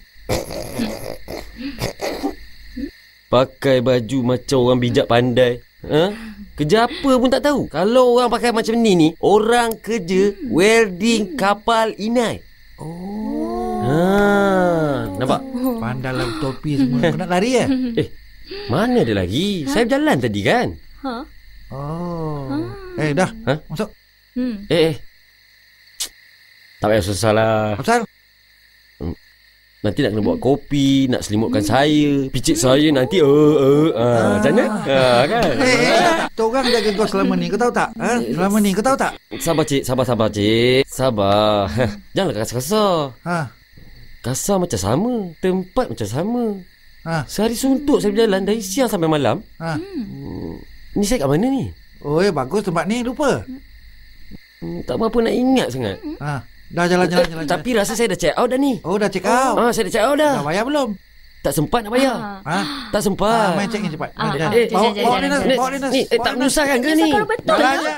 Pakai baju macam orang bijak pandai. Ha? Kerja apa pun tak tahu. Kalau orang pakai macam ni ni, orang kerja welding kapal inai. Oh. Ha, nampak? Pandai lah topi semua. Kau nak lari ya? Eh, mana ada lagi? Ha? Saya berjalan tadi kan? Ha? Oh. Ha? Eh, dah. Ha? Masuk. Hmm. Eh, eh. Tak payah susah lah. Pasal? Nanti nak kena buat kopi, nak selimutkan saya, picit saya nanti eh eh ah macam mana? Ah kan. Eh, tu orang jaga kau selama ni, kau tahu tak? Ha? Selama ni kau tahu tak? Sabar cik, sabar sabar cik. Sabar. Janganlah kasar-kasar. Ha. Kasar macam sama, tempat macam sama. Ha. Sehari suntuk saya berjalan dari siang sampai malam. Ha. Hmm. Ni saya kat mana ni? Oh, eh, bagus tempat ni, lupa. Hmm, tak berapa nak ingat sangat. Ha. Dah jalan jalan jalan. Tapi rasa saya dah check out dah ni. Oh, dah check out. Ah, saya dah check out dah. Dah bayar belum? Tak sempat nak bayar. Ha? Tak sempat. Ah, main check ni cepat. Ah, Ah, eh, bawa bawa ni Nas, bawa ni Nas. Ni, eh, tak menyusahkan ke ni? Menyusahkan betul. Dah aja.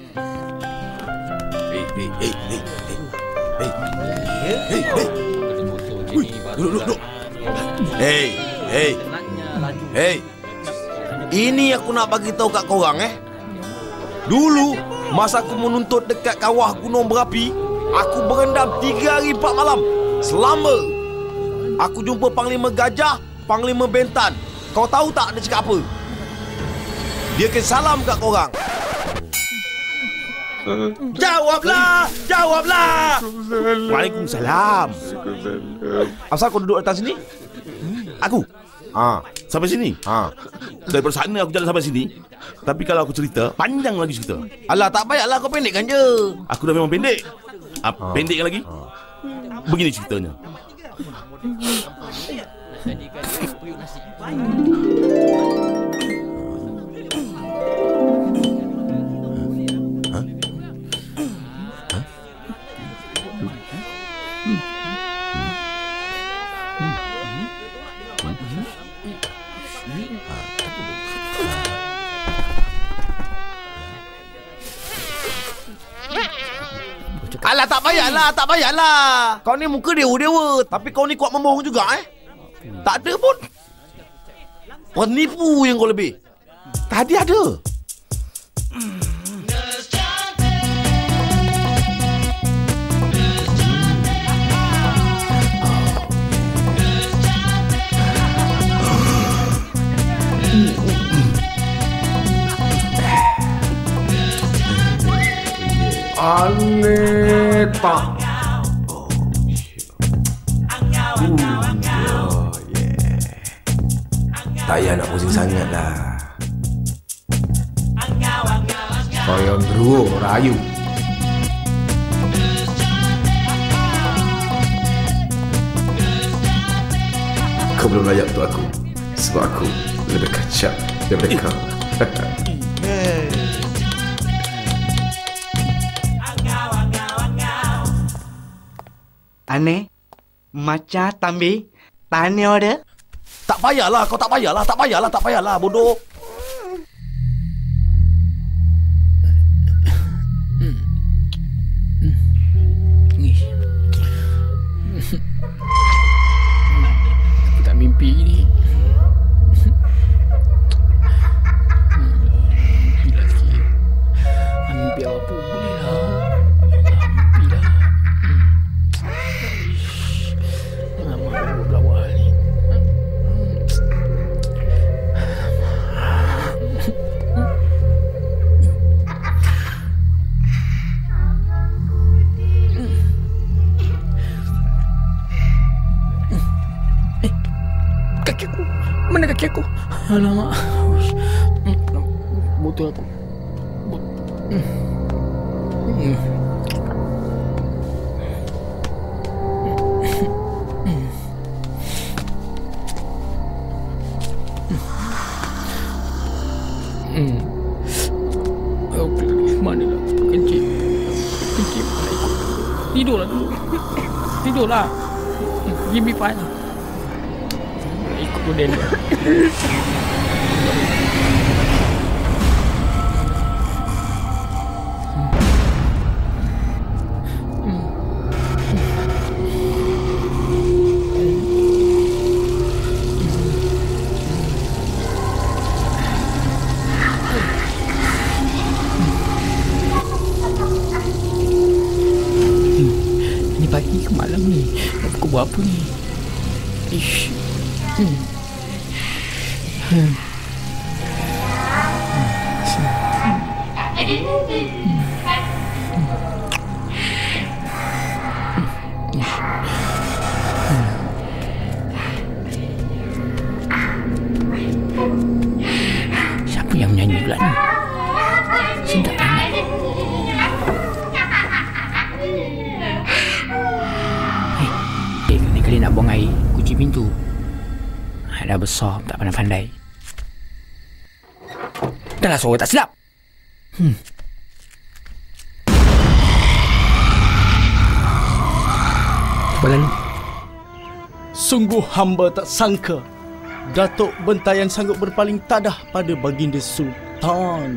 Hei, hei, hei, hei. Hei. Hei, hei. Duduk, duduk, duduk. Hei, hei. Hei. Ini aku nak bagi tahu kat korang eh. Dulu masa aku menuntut dekat kawah gunung berapi, aku berendam tiga hari empat malam. Selama aku jumpa Panglima Gajah, Panglima Bentan. Kau tahu tak dia cakap apa? Dia kena salam kat korang. Jawablah! Jawablah! Waalaikumsalam. Asal kau duduk atas sini? Aku? Ha, sampai sini? Ha. Daripada sana aku jalan sampai sini. Tapi kalau aku cerita, panjang lagi cerita. Alah, tak payahlah kau pendekkan je. Aku dah memang pendek. Ah, ha. Pendekkan lagi. Ha. Begini ceritanya. Alah, tak payahlah, tak payahlah. Kau ni muka dewa-dewa, tapi kau ni kuat membohong juga eh. Tak ada pun. Penipu yang kau lebih. Tadi ada. Aneta. Tak payah nak pusing sangat lah. Kau teruk rayu. Kau belum layak untuk aku. Sebab aku lebih kacak daripada kau. Aneh, macam tambi, tanya ada? Tak payahlah, kau tak payahlah, tak payahlah, tak payahlah, bodoh. Aku tak mimpi ni. Mimpi lagi. Mimpi apa boleh lah. Mimpi lah. Lama aku berawal ni. Kaki aku. Mana kaki aku? Alamak. Botol aku. Hmm. Oh, mana lah? Kencing. Kencing mana ikut? Tidurlah dulu. Tidurlah. Give me five lah. Ikut Roden dia. Ini pagi ke malam ni? Pukul berapa ni? Ish. Hmm. Hmm. Siapa yang menyanyi pula ni? Sedap banget. Hei, eh, ni kali nak buang air, kunci pintu. Dah besar, tak pandai-pandai. Dah lah suara tak sedap. Hmm. Cuba lalu. Sungguh hamba tak sangka Datuk Bentayan sanggup berpaling tadah pada baginda Sultan.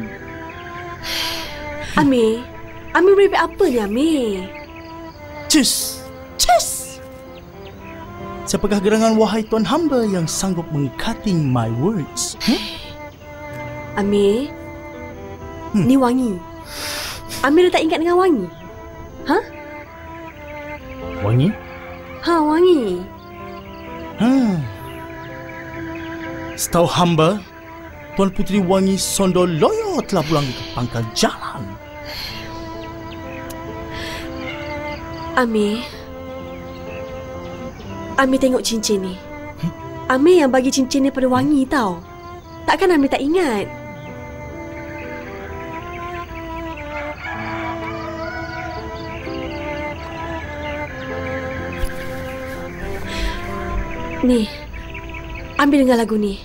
Amir, Amir merepek apa ni Amir? Cus, cus. Siapakah gerangan wahai tuan hamba yang sanggup meng-cutting my words? Hmm? Amir, hmm. ni wangi. Amir dah tak ingat dengan wangi? Ha? Wangi? Ha, wangi. Hmm. Setahu hamba, Tuan Puteri Wangi Sondoloyo telah pulang ke pangkal jalan. Amir, Amir tengok cincin ni. Amir yang bagi cincin ni pada Wangi tau. Takkan Amir tak ingat? Ni, Amir dengar lagu ni.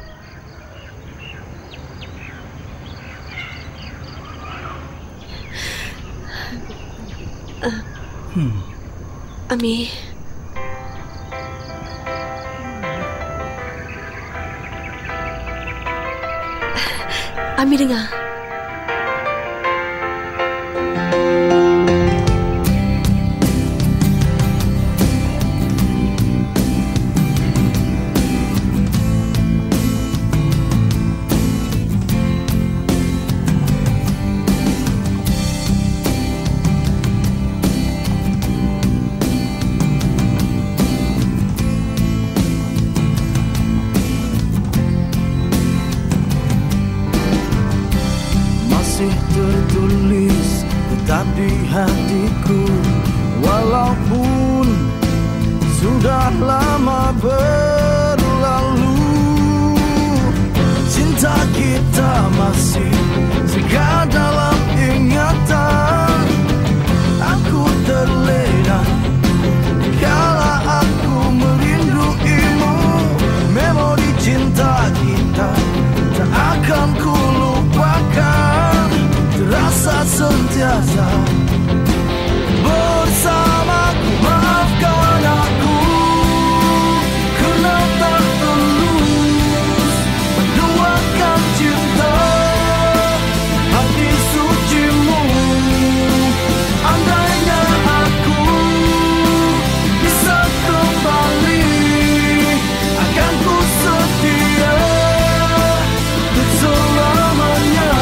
Uh, hmm. Amir. Amir dengar. tetap di hatiku, walaupun sudah lama berlalu. Cinta kita masih singgah dalam ingatan. Aku terlena kala aku merinduimu. Memori cinta kita tak akan ku lupakan. Terasa sentiasa bersamaku. Maafkan aku kerana tak tulus menduakan cinta hati sucimu. Andainya aku bisa kembali, akan ku setia untuk selamanya.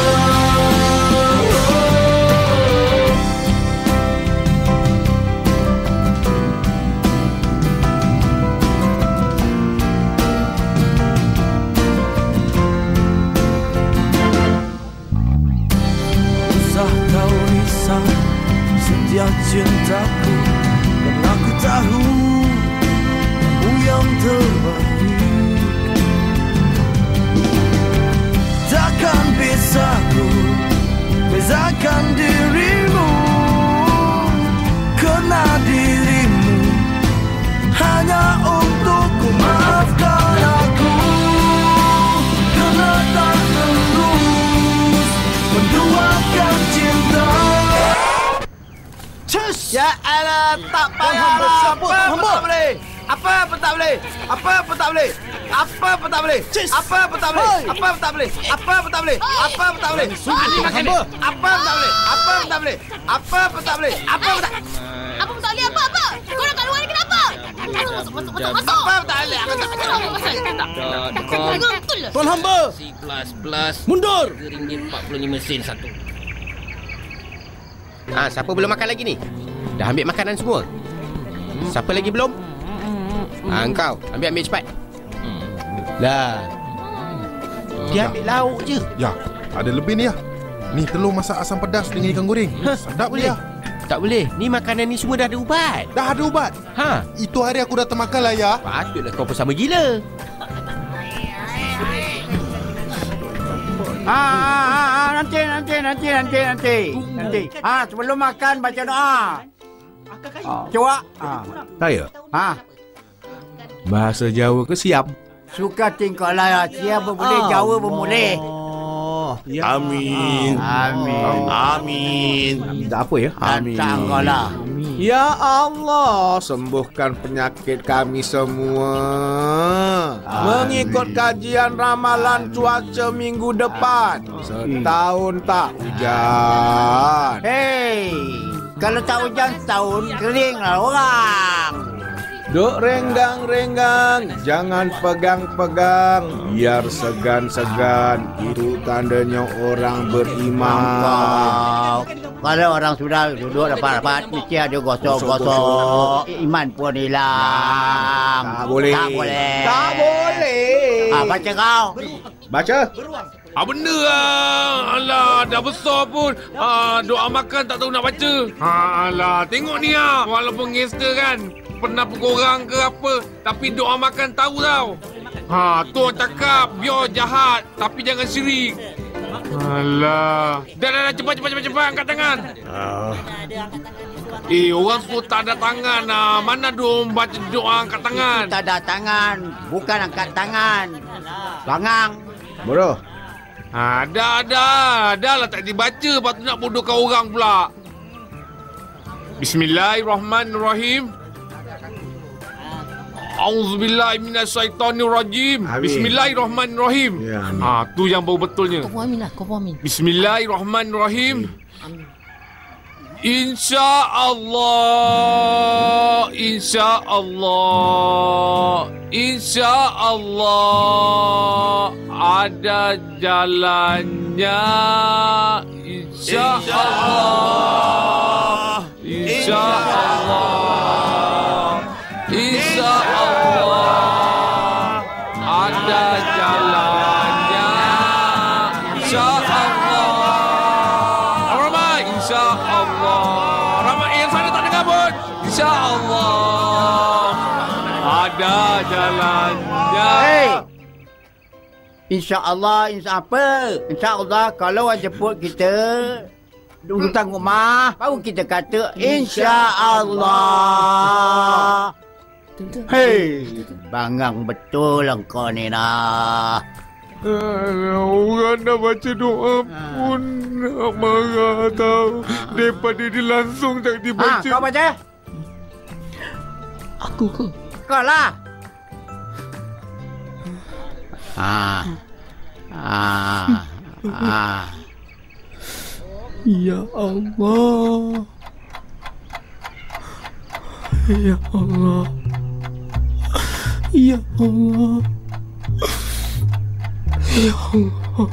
Usah kau risau setiap cintaku, dan aku tahu kamu yang terbaik. Takkan bisa ku bezakan dirimu, karena dirimu hanya untukku. Maafkan aku kerana tak tulus menduakan cinta. Cus! Ya Allah, tak payah lah. Apa pun tak boleh. Apa pun tak boleh. Apa pun tak boleh. Apa pun tak boleh. Apa pun tak boleh. Apa pun tak boleh. Apa pun tak boleh. Apa pun tak boleh. Ani makan ni. Apa pun tak boleh. Apa pun tak boleh. Apa pun tak boleh. Apa pun tak Apa pun tak boleh apa? Apa? Korang kat luar ni kenapa? Masuk, masuk, masuk, masuk, masuk. Apa pun tak boleh. Apa tak boleh. Tuan hamba, Plus plus mundur. tiga ringgit empat puluh lima sen satu. Ha, siapa belum makan lagi ni? Dah ambil makanan semua? Siapa lagi belum? Ha, engkau. Ambil-ambil cepat. Lah. Dia ambil lauk je. Ya, ada lebih ni ya. Ni telur masak asam pedas dengan ikan goreng. Sedap boleh. ya. Tak boleh. Ni makanan ni semua dah ada ubat. Dah ada ubat? Ha. Itu hari aku dah termakan lah ya. Patutlah kau pun sama gila. Ha, ha, ha, ha, nanti, nanti, nanti, nanti, nanti, nanti. Ha, sebelum makan baca doa. Coba. Ha. Saya? Ha. Bahasa Jawa ke siap? Suka tingkah lah. Siapa boleh, Jawa pun boleh. Ya. Amin. Amin. Amin. Tak apa ya? Amin. Tanggalah. Ya Allah, sembuhkan penyakit kami semua. Amin. Mengikut kajian ramalan cuaca minggu depan, setahun tak hujan. Hei, kalau tak hujan setahun, keringlah orang. Duk renggang-renggang, jangan pegang-pegang, biar segan-segan. Itu tandanya orang beriman. Kalau orang sudah duduk rapat-rapat, mesti ada gosok-gosok. Iman pun hilang. Tak boleh. Tak boleh. Tak boleh. Ah, baca kau. Baca. Ah, benda lah. Alah, dah besar pun. Ah, doa makan tak tahu nak baca. Ha, alah, tengok ni ah. Walaupun gangster kan, pernah pukul orang ke apa, tapi doa makan tahu tau. Ha, tu orang cakap biar jahat tapi jangan syirik. Alah. Dah dah dah cepat cepat cepat cepat angkat tangan. Ah. Eh, orang semua tak ada tangan ah. Mana ada orang baca doa angkat tangan? Tak ada tangan, bukan angkat tangan. Bangang. Bodoh. Ha, dah dah. Dah lah tak dibaca, lepas tu nak bodohkan orang pula. Bismillahirrahmanirrahim. Auzubillahi minasyaitonirrajim. Bismillahirrahmanirrahim. Ya, ah, tu yang baru betulnya. Kau amin lah, kau amin. Bismillahirrahmanirrahim. InsyaAllah, InsyaAllah, InsyaAllah ada jalannya. InsyaAllah, InsyaAllah, InsyaAllah ada jalannya. InsyaAllah. Alright, InsyaAllah. InsyaAllah ada jalannya. Hey! InsyaAllah, insya apa? InsyaAllah kalau orang jemput kita hutang rumah, baru kita kata InsyaAllah. Hei, bangang betul lah kau ni nak. Orang dah baca doa pun nak marah tau. Daripada dia langsung tak dibaca. Ha, kau baca? Aku ke? Kau lah. Ah. Ah. Ah. Ya Allah. Ya Allah. Ya Allah. Ya Allah.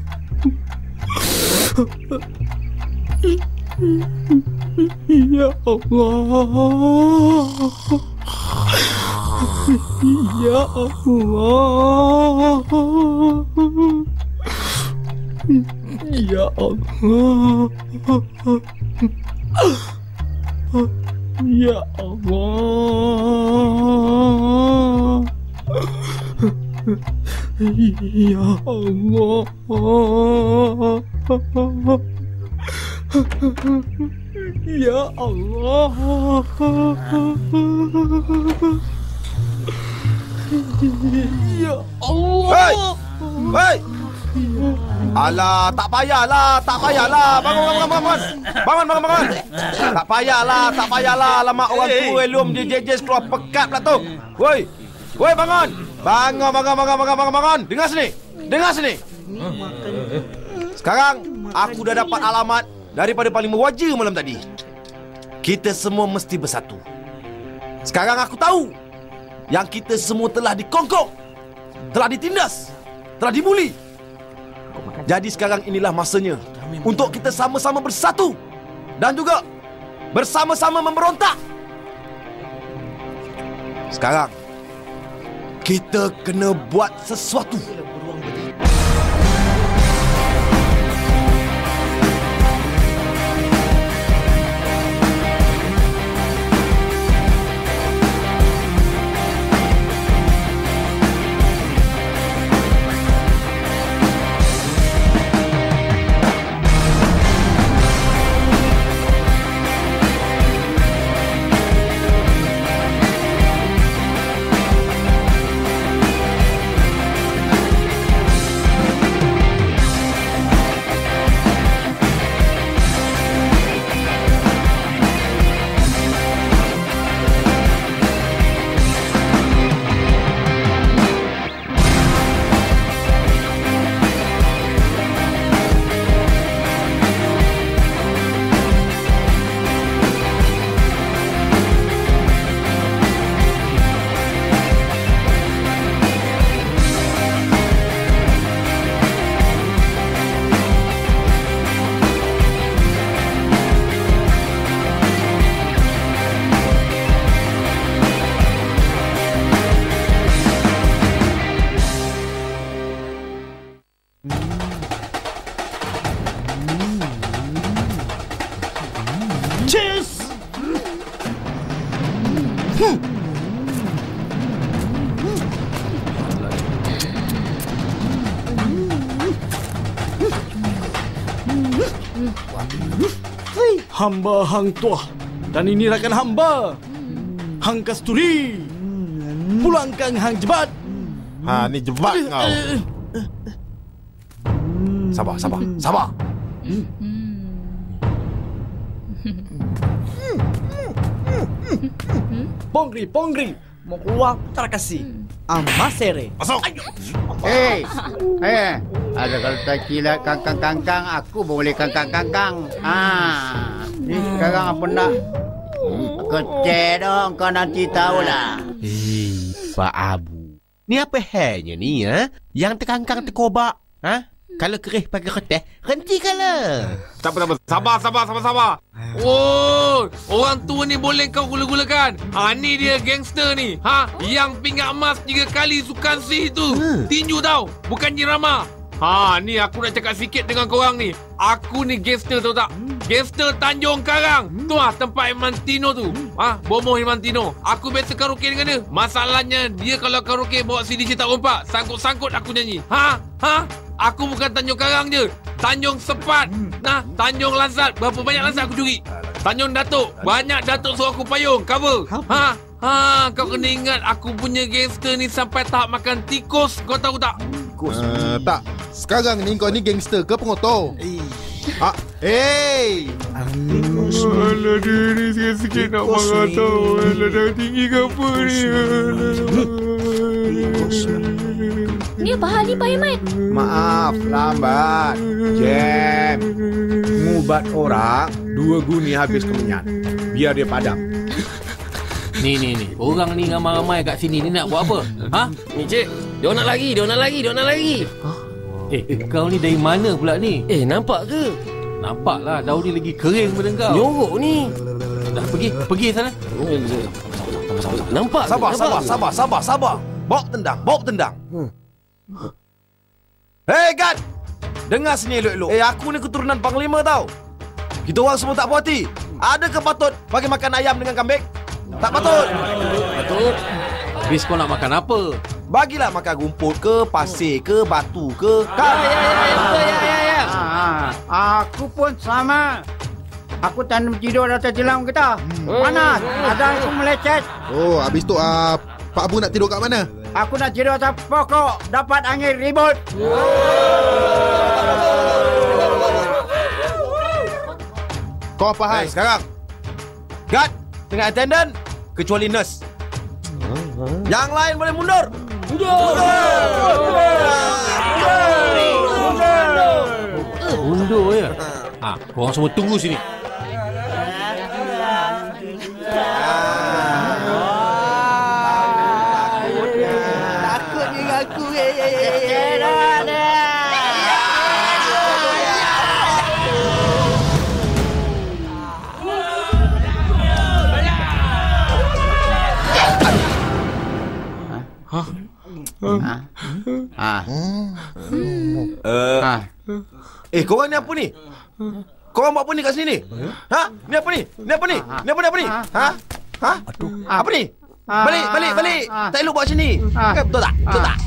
Ya Allah. Ya Allah. Ya Allah. Ya Allah. Ya Allah. Ya Allah. Ya Allah. Hei! Hei! Alah, tak payahlah, tak payahlah. Bangun, bangun, bangun. Bangun, bangun, bangun. Tak payahlah, tak payahlah. Alamak, orang tua elum dia jejes keluar pekat pula tu. Woi! Woi, bangun! Bangun, bangun, bangun, bangun, bangun, bangun. Dengar sini. Dengar sini. Sekarang, aku dah dapat alamat daripada paling mewaja malam tadi. Kita semua mesti bersatu. Sekarang aku tahu yang kita semua telah dikongkong, telah ditindas, telah dibuli. Jadi sekarang inilah masanya untuk kita sama-sama bersatu dan juga bersama-sama memberontak. Sekarang kita kena buat sesuatu. Hamba Hang Tuah dan ini rakan hamba Hang Kasturi. Pulangkan Hang Jebat. Ha, ni Jebat kau. Sabar, sabar, sabar. Pongri, Pongri, mau keluar tak kasih. Amasere. Masuk. Hei, hei, ada kalau tak kira kangkang-kangkang, aku boleh kangkang-kangkang. Ah, ni sekarang apa nak? Kecil dong, kau nanti tahulah. Hei, Pak Abu. Ni apa halnya ni, ha? Yang terkangkang terkobak, ha? Kalau kerih pakai kertas, hentikanlah. Tak apa, tak apa. Sabar, sabar, sabar, sabar. Oh, orang tua ni boleh kau gula-gulakan. Ha, ni dia gangster ni. Ha, yang pinggat emas tiga kali sukan si tu. Hmm. Tinju tau, bukan jirama. Ha, ni aku nak cakap sikit dengan korang ni. Aku ni gangster tahu tak? Gangster Tanjung Karang. Tu lah tempat Imantino tu. Ah, Bomoh Imantino. Aku biasa karaoke dengan dia. Masalahnya dia kalau karaoke bawa C D cetak rompak, sangkut-sangkut aku nyanyi. Ha? Ha? Aku bukan Tanjung Karang je. Tanjung Sepat. Nah, Tanjung Lansat. Berapa banyak Lansat aku curi? Tanjung Datuk. Banyak Datuk suruh aku payung. Cover. Ha? Ha, kau kena ingat aku punya gangster ni sampai tahap makan tikus. Kau tahu tak? Uh, tak. Sekarang ni kau ni gangster ke pengotor? Ah, hey. Alah dia ni sikit-sikit nak marah tau. Alah dah tinggi ke apa ni? Ni apa hal ni Pak Ahmad? Maaf, lambat. Jam. Ngubat orang, dua guni habis kemenyan. Biar dia padam. Ni, ni, ni. Orang ni ramai-ramai kat sini ni nak buat apa? Ha? Ni cik, dia nak lagi, dia nak lagi, dia nak lagi. Eh, eh, kau ni dari mana pula ni? Eh, nampak ke? Nampak lah, daun ni lagi kering pada kau. Nyorok ni. Dah pergi, pergi sana. Nampak Sabar, ke? sabar, sabar, sabar, sabar. Bawa tendang, bawa tendang. Hmm. Hei, Gad! Dengar sini elok-elok. Eh, aku ni keturunan Panglima tau. Kita orang semua tak puas hati. Adakah patut bagi makan ayam dengan kambing? Tak patut. Patut. Habis kau nak makan apa? Bagilah makan rumput ke, pasir ke, batu ke. Kan? Ya, ya, ya, ya, ya, ya, ya. Ha, aku pun sama. Aku tanam tidur atas jelang kita. Hmm. Panas. Ada aku melecet. Oh, habis tu uh, Pak Abu nak tidur kat mana? Aku nak tidur atas pokok. Dapat angin ribut. Kau apa hal sekarang? Guard, dengan attendant, kecuali nurse. Yang lain boleh mundur. Mundur. Mundur ya. Ah, korang semua tunggu sini. Takut ni aku. Hah? Ah. Ah. Uh, ah. Eh, korang ni apa ni? Korang buat apa ni kat sini ni? Ha? Ni apa ni? Ni apa ni? Ni apa ni? Apa ni? Ha? Ha? Aduh. Apa ni? Balik, balik, balik. Tak elok buat macam ni. Betul tak? Betul tak?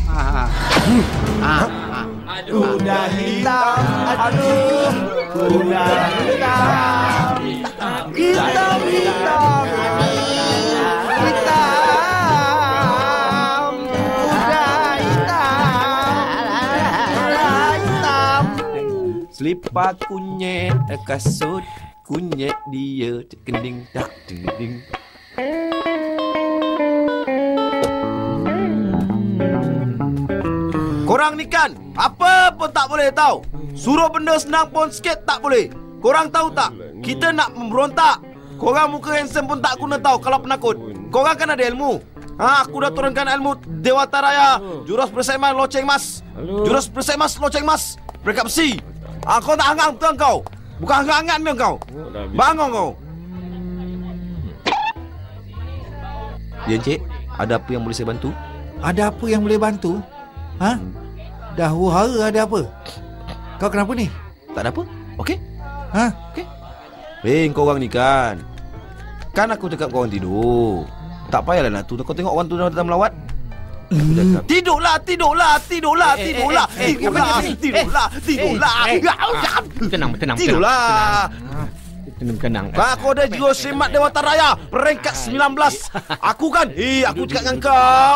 Kuda hitam. Aduh. Kuda hitam. Hitam, hitam. Selipar kunyit kasut, kunyit dia kening tak ding. Korang ni kan apa pun tak boleh tahu. Suruh benda senang pun sikit tak boleh. Korang tahu tak? Kita nak memberontak. Korang muka handsome pun tak guna tahu kalau penakut. Korang kan ada ilmu. Ha, aku dah turunkan ilmu Dewata Raya. Jurus perisai emas loceng emas. Jurus perisai emas loceng emas. Peringkat besi. Ah, kau tak hangat betul kau. Bukan hangat-hangat ni kau. Bangun kau. Ya, Encik. Ada apa yang boleh saya bantu? Ada apa yang boleh bantu? Ha? Dah huru-hara ada apa? Kau kenapa ni? Tak ada apa. Okey. Ha? Okey. Hei, kau orang ni kan. Kan aku cakap kau orang tidur. Tak payahlah nak tu. Kau tengok orang tu dah datang melawat. Tidurlah, tidurlah, tidurlah, tidurlah, tidurlah, tidurlah, tidurlah. Tenang, tenang, tidurlah. Tenang, tenang. Aku ada jurus semat Dewata Raya peringkat sembilan belas. Aku kan, eh, aku cakap dengan kau.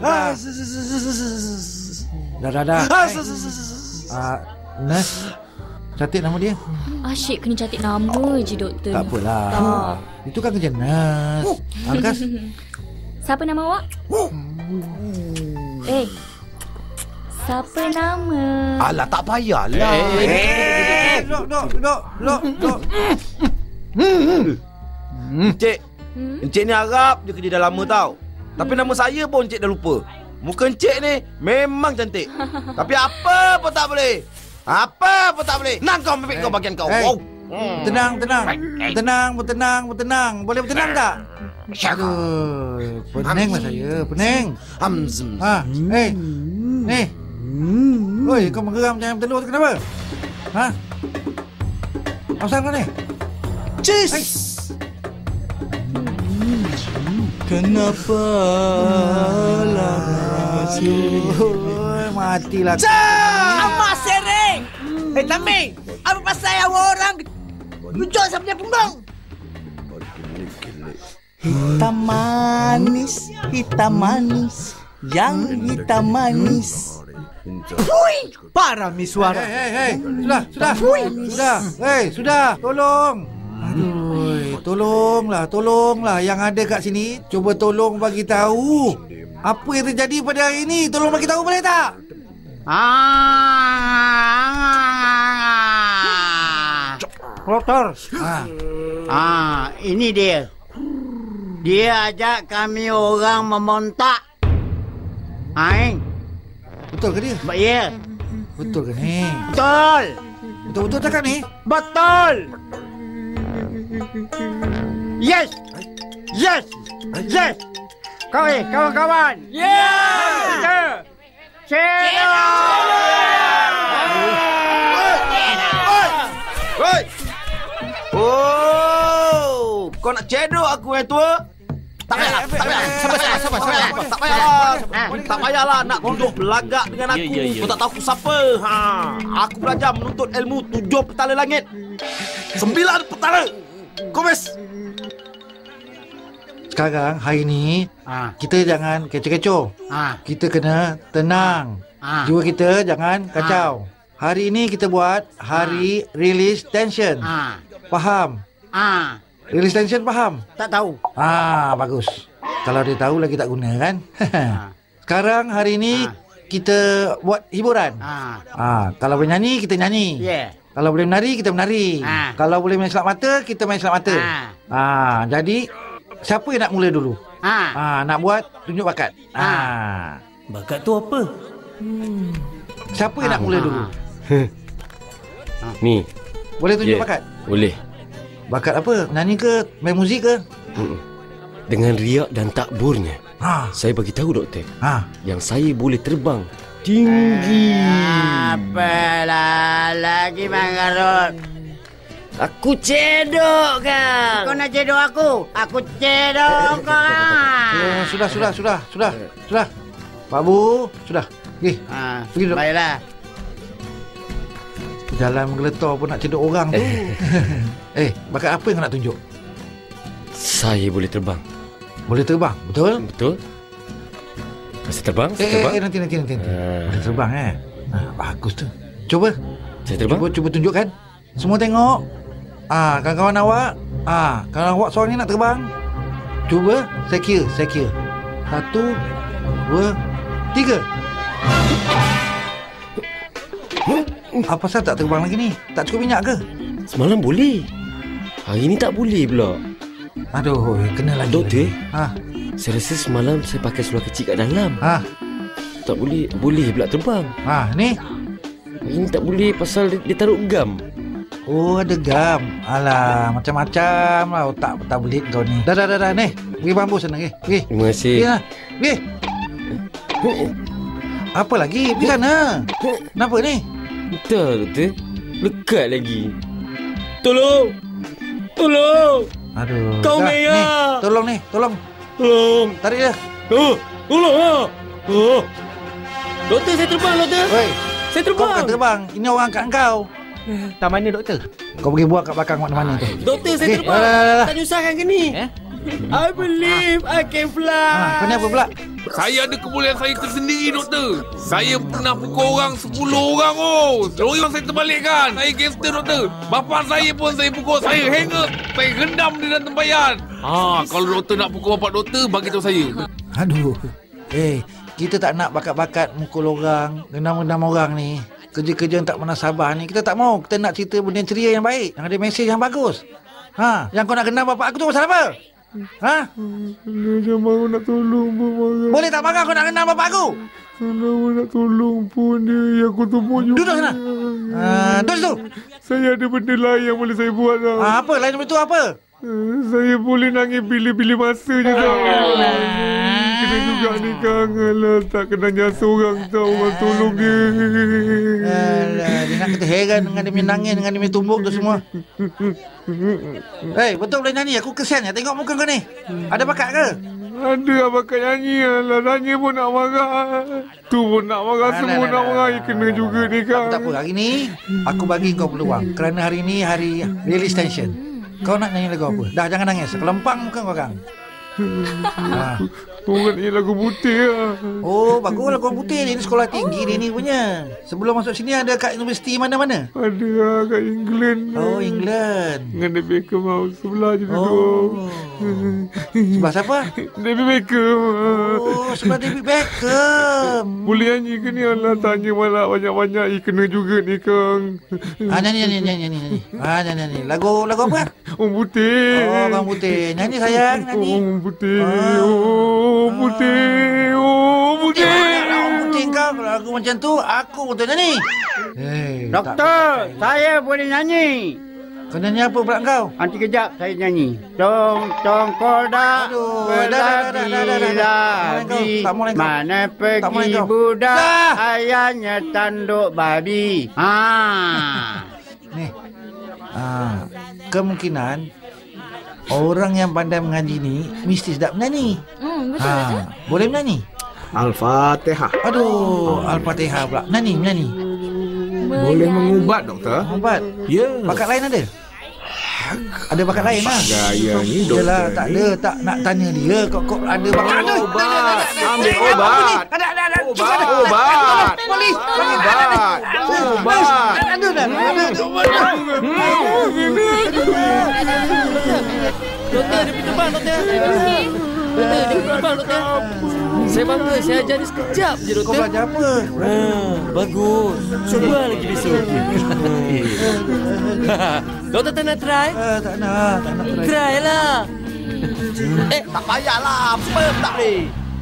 Dah, dah, dah. Ah, Nas, catat nama dia. Asyik kena catat nama je, doktor. Tak apalah. Tak. Itu kan kerja Nas. Angkas. Siapa nama awak? Eh, siapa nama? Alah, tak payahlah. Eh, dok, dok, dok, dok, dok. Encik, Encik ni Arab, dia kerja dah lama tau. Tapi nama saya pun Encik dah lupa. Muka Encik ni memang cantik. Tapi apa pun tak boleh. Apa pun tak boleh. Nang kau ambil kau bagian kau. Wow. Tenang, tenang. Tenang, bertenang, bertenang. Boleh bertenang tak? Aduh, pening lah saya, pening. Hamzum. Ha, eh, ni. Oi, kau menggeram macam telur tu kenapa? Ha? Asal kau ni? Cheese. Kenapa lah matilah. Amat sering. Eh Tami, apa pasal awak orang tunjuk saya punya punggung? Hitam manis, hitam manis, yang hitam manis. Hui! Parah mi suara. Hei, hei, hei. Sudah, sudah. Hui! Sudah. Hei, sudah. Tolong. Aduh, tolonglah, tolonglah yang ada kat sini. Cuba tolong bagi tahu apa yang terjadi pada hari ini. Tolong bagi tahu boleh tak? Ah. Doktor. Ah. Ah, ini dia. Dia ajak kami orang memontak. Aing. Betul ke dia? Ya. Yeah. Betul ke ni? Betul. Betul-betul tak kan ni? Betul. Yes. Yes. Yes. Kau eh, kawan-kawan. Yeah. Cendol. Hei! Oh, kau nak cedok aku yang tua? Tak payahlah, tak payahlah. Sabar, sabar, sabar, sabar. Tak payahlah. Tak payahlah nak duduk belagak dengan aku. Kau tak tahu aku siapa. Ha, aku belajar menuntut ilmu tujuh petala langit. Sembilan petala. Komes. Sekarang hari ni ha. kita jangan kecoh-kecoh. Ha. Kita kena tenang. Ha. Jiwa kita jangan kacau. Ha. Hari ini kita buat hari ha. release tension. Ha. Faham? Ah. Ha. Release tension faham? Tak tahu. Ah, bagus. Kalau dia tahu lagi tak guna kan? Ha. Sekarang hari ini ha. kita buat hiburan. Ha. Ha. Kalau boleh nyanyi kita nyanyi. Yeah. Kalau boleh menari kita menari. Ha. Kalau boleh main selap mata kita main selap mata. Ha. Ha. Jadi siapa yang nak mula dulu? Ha. Ha, nak buat tunjuk bakat. Ha. ha. Bakat tu apa? Hmm. Siapa yang ha. nak mula dulu? Ha. Ni. Boleh tunjuk yeah. bakat? Boleh. Bakat apa? Nyanyi ke? Main muzik ke? Hmm. Dengan riak dan takburnya. Ha. Saya bagi tahu doktor. Ha. Yang saya boleh terbang tinggi. Apalah lagi Mangarot. Aku cedok kan. Kau nak cedok aku? Aku cedok kau. Oh, sudah, sudah, sudah, sudah, sudah. Pak Bu, sudah. Pergi. Ha, pergi duduk. Baiklah. Jalan menggeletar pun nak cedok orang tu. Eh, bakat apa yang nak tunjuk? Saya boleh terbang. Boleh terbang, betul? Betul. Saya terbang, saya eh, terbang. Eh, nanti, nanti, nanti. Uh. Boleh terbang, eh? Nah, bagus tu. Cuba. Saya terbang? Cuba, cuba tunjukkan. Semua tengok. Ah, kawan-kawan awak. Ah, kawan awak seorang ni nak terbang. Cuba, saya kira, saya kira. Satu, dua, tiga. Apa pasal tak terbang lagi ni? Tak cukup minyak ke? Semalam boleh. Hari ni tak boleh pula. Aduh, kena lagi. Doktor, ha. saya rasa semalam saya pakai seluar kecil kat dalam. Ha. Tak boleh, boleh pula terbang. Ha, ni? Ini tak boleh pasal dia, dia taruh gam. Oh, ada gam. Alah, macam-macam lah otak tablet kau ni. Dah, dah, dah, dah. Ni, pergi bambu sana. Pergi. Pergi. Terima kasih. Pergi lah. Pergi. Apa lagi? Pergi sana. Kenapa ni? Entah, doktor. Lekat lagi. Tolong. Tolong. Aduh. Kau dah, merah. Ni, tolong ni. Tolong. Tolong. Tarik dia. Oh, tolong lah. Oh. Doktor, saya terbang, doktor. Oi. Saya terbang. Kau bukan terbang. Ini orang angkat kau. Tak mana, doktor? Kau pergi buat kat belakang mana-mana tu. Doktor, saya terbang. Tak nyusahkan ke ni? Eh? I believe I can fly. Ha, kau ni apa pula? Saya ada kebolehan saya tersendiri, doktor. Saya pernah pukul orang sepuluh orang, oh. Orang saya terbalikkan. Saya gangster, doktor. Bapa saya pun saya pukul. Saya hanger. Saya rendam dia dalam tempayan. Ha, kalau doktor nak pukul bapak doktor, bagi tahu saya. Aduh. Eh, kita tak nak bakat-bakat mukul orang, rendam-rendam orang ni. Kerja-kerja yang tak pernah sabar ni, kita tak mau. Kita nak cerita benda ceria yang baik, yang ada mesej yang bagus. Ha, yang kau nak rendam bapak aku tu pasal apa? Ha? Dia mahu nak tolong pun marah. Boleh tak marah kau nak rendam bapak aku? Kalau nak tolong pun dia yang aku tumpuk juga. Duduk sana. Ha, duduk situ. Saya ada benda lain yang boleh saya buat tau. Ha, apa? Lain benda tu apa? Saya boleh nangis bila-bila masa je tau. Kena juga juga ni Kang. Alah, tak kenanya seorang tahu orang tolong dia. Alah, dia nak kata heran dengan dia punya nangis, dengan dia punya tumbuk tu semua. Hei, betul boleh nyanyi? Aku kesian ya tengok muka kau ni. Ada bakat ke? Ada bakat nyanyi. Alah, nyanyi pun nak marah. Tu pun nak marah, alah, semua alah, nak marah. Alah, kena alah, juga ni Kang. Tak apa, hari ni aku bagi kau peluang. Kerana hari ni hari release tension. Kau nak nyanyi lagu apa? Dah, jangan nangis. Kelempang muka kau Kang. Ha. Orang ni lagu putih lah. Oh, bagus lagu putih ni. Ini sekolah tinggi dia ni punya. Sebelum masuk sini ada kat universiti mana-mana? Ada lah kat England. Oh, England. Dengan David Beckham house sebelah je duduk. Oh. Sebelah siapa? David Beckham. Oh, sebelah David Beckham. Boleh nyanyi ke ni? Alah, tanya malah banyak-banyak. Eh, kena juga ni Kang. Ah, nyanyi, nyanyi, nyanyi, nyanyi. Ah, nyanyi, nyanyi. Lagu, lagu apa? Orang putih. Oh, orang putih. Nyanyi sayang, nyanyi. Orang putih. Oh. Oh putih, oh putih. Oh putih kau. Kalau lagu macam tu, aku betul nyanyi. Hey, doktor, saya boleh nyanyi. Kau nyanyi apa pula kau? Nanti kejap saya nyanyi. Tong tong kodak berlari-lari. Mana pergi budak ayahnya tanduk babi. Ha. Nih. Ah, kemungkinan orang yang pandai mengaji ni mesti sedap menyanyi. Hmm, betul, ha, betul. Boleh menyanyi? Al-Fatihah. Aduh, Al-Fatihah pula. Menyanyi, menyanyi. Boleh mengubat, doktor. Mengubat? Ya. Bakat lain ada? Ada bakat lain lah. Gaya ni doktor. Yalah, tak ada. Tak nak tanya dia. Kok kok ada bakat. Ada obat. Ambil obat. Ada, ada, ada. Obat. Obat. Polis. Obat. Obat. Ada, ada. Doktor, dia pergi terbang, doktor. Doktor, dia pergi terbang, doktor. Saya bangga, saya ajar dia sekejap je, doktor. Kau belajar apa? Ah, bagus. Cuba lagi besok. Doktor tak nak try? Uh, tak nak, tak nak try. Try lah. Eh, tak payahlah. Sperm tak boleh.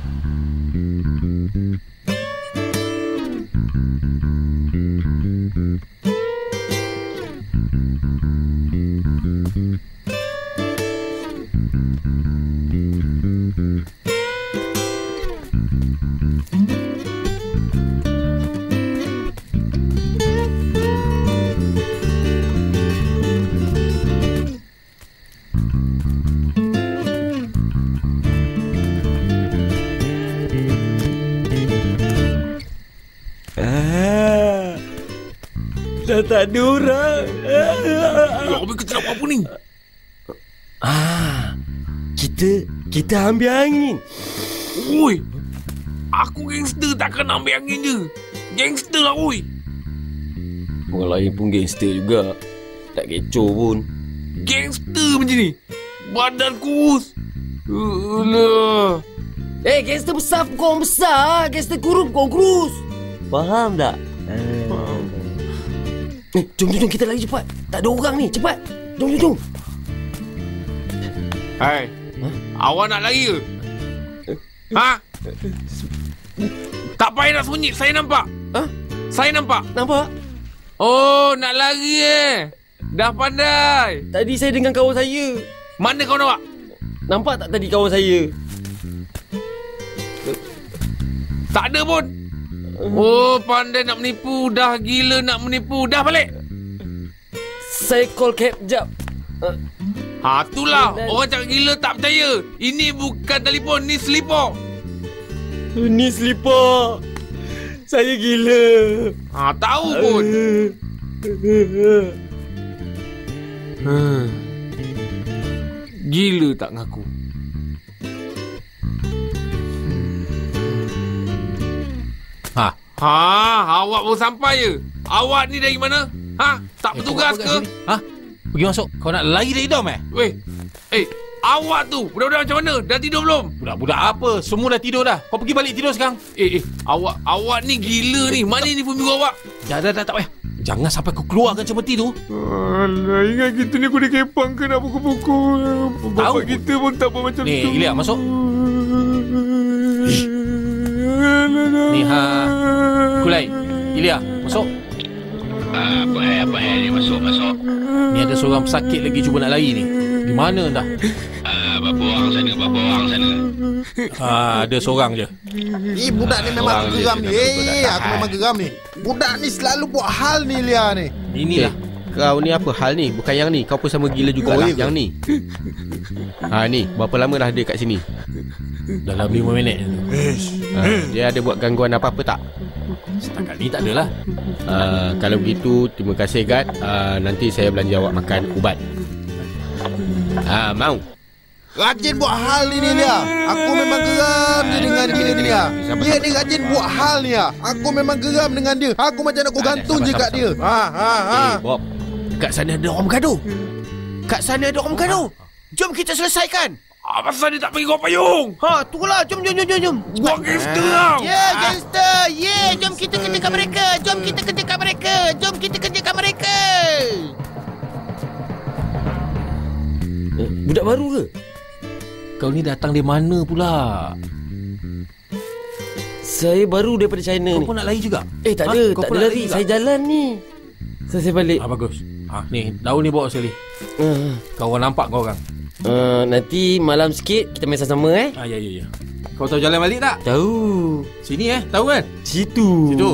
Tak ada orang. Habis kita nak buat apa ni? Ah, kita kita ambil angin. Oi, aku gangster takkan ambil angin je. Gangster lah, oi. Orang lain pun gangster juga. Tak kecoh pun. Gangster macam ni. Badan kurus. Alah. Eh, gangster besar kau besar. Gangster kurus kau kurus. Faham tak? Eh, jom, jom, jom, kita lari cepat. Tak ada orang ni, cepat. Jom, jom, jom. Hai, huh? Awak nak lari ke? Ha? Tak payah nak sembunyi, saya nampak. Ha? Saya nampak. Nampak? Oh, nak lari eh. Dah pandai. Tadi saya dengan kawan saya. Mana kawan awak? Nampak tak tadi kawan saya? Tak ada pun. Oh, pandai nak menipu. Dah gila nak menipu. Dah balik. Saya call cab jap. Ha, itulah. Orang cakap gila tak percaya. Ini bukan telefon, ni selipar. Ni selipar. Saya gila. Ha, tahu pun. Hmm. Gila tak ngaku. Ha, ha, awak baru sampai je. Awak ni dari mana? Ha, tak bertugas eh, ke? Ha? Pergi masuk. Kau nak lari dari dom eh? Weh. Eh, awak tu budak-budak macam mana? Dah tidur belum? Budak-budak apa? Semua dah tidur dah. Kau pergi balik tidur sekarang. Eh, eh, awak awak ni gila ni. Mana ni pemilu awak? Dah, dah, dah, tak payah. Jangan sampai kau keluarkan cemeti tu. Alah, ingat kita ni kuda kepang ke nak pukul-pukul. Bapak kita pun tak buat macam ni, tu. Ni, Ilya, masuk. Ni, ha. Kulai. Ilya, masuk. Apa eh, apa eh, dia masuk, masuk. Ni ada seorang pesakit lagi cuba nak lari ni. Di mana dah? Ah, berapa orang sana, berapa orang sana? Ha, ada seorang je. Eh, budak ni memang Orang geram je, ni. kenapa kau tak Eh, aku tahan? memang geram ni. Budak ni selalu buat hal ni, Lia ni. Inilah. Kau ni apa hal ni? Bukan yang ni. Kau pun sama gila jugalah. Oh, iya ke? Yang ni. Ha ni, berapa lama dah dia kat sini? Dalam lima minit. Ha, dia ada buat gangguan apa-apa tak? Setakat ni tak adalah. Uh, kalau begitu, terima kasih Gad. Uh, nanti saya belanja awak makan ubat. Ah, uh, mau. Rajin buat hal ni, Lia. Aku memang geram je dengan dia ni, Lia. Dia ni rajin buat hal ni, Lia. Aku memang geram dengan dia. Aku macam nak aku gantung je kat dia. Ha, ha, ha. Eh, Bob. Kat sana ada orang bergaduh. Kat sana ada orang bergaduh. Jom kita selesaikan. Ah, pasal dia tak pergi gua payung. Ha, itulah. Jom, jom, jom, jom, jom. Gua gangster tau. Ya, yeah, gangster. Ya, yeah, jom kita kejarkan mereka. Jom kita kejarkan mereka. Jom kita kejarkan mereka. Eh, budak baru ke? Kau ni datang dari mana pula? Saya baru daripada China Kau ni. pun nak lari juga? Eh, tak Ha? ada. Kau Tak pun ada nak lari. juga? Saya jalan ni. Saya, saya balik. Ah, bagus. Ah, ni, daun ni bawa sekali. Uh, Kau orang nampak kau orang? uh, nanti malam sikit kita main sama-sama eh. Ah, ya, ya, ya. Kau tahu jalan balik tak? Tahu. Sini eh, tahu kan? Situ. Situ.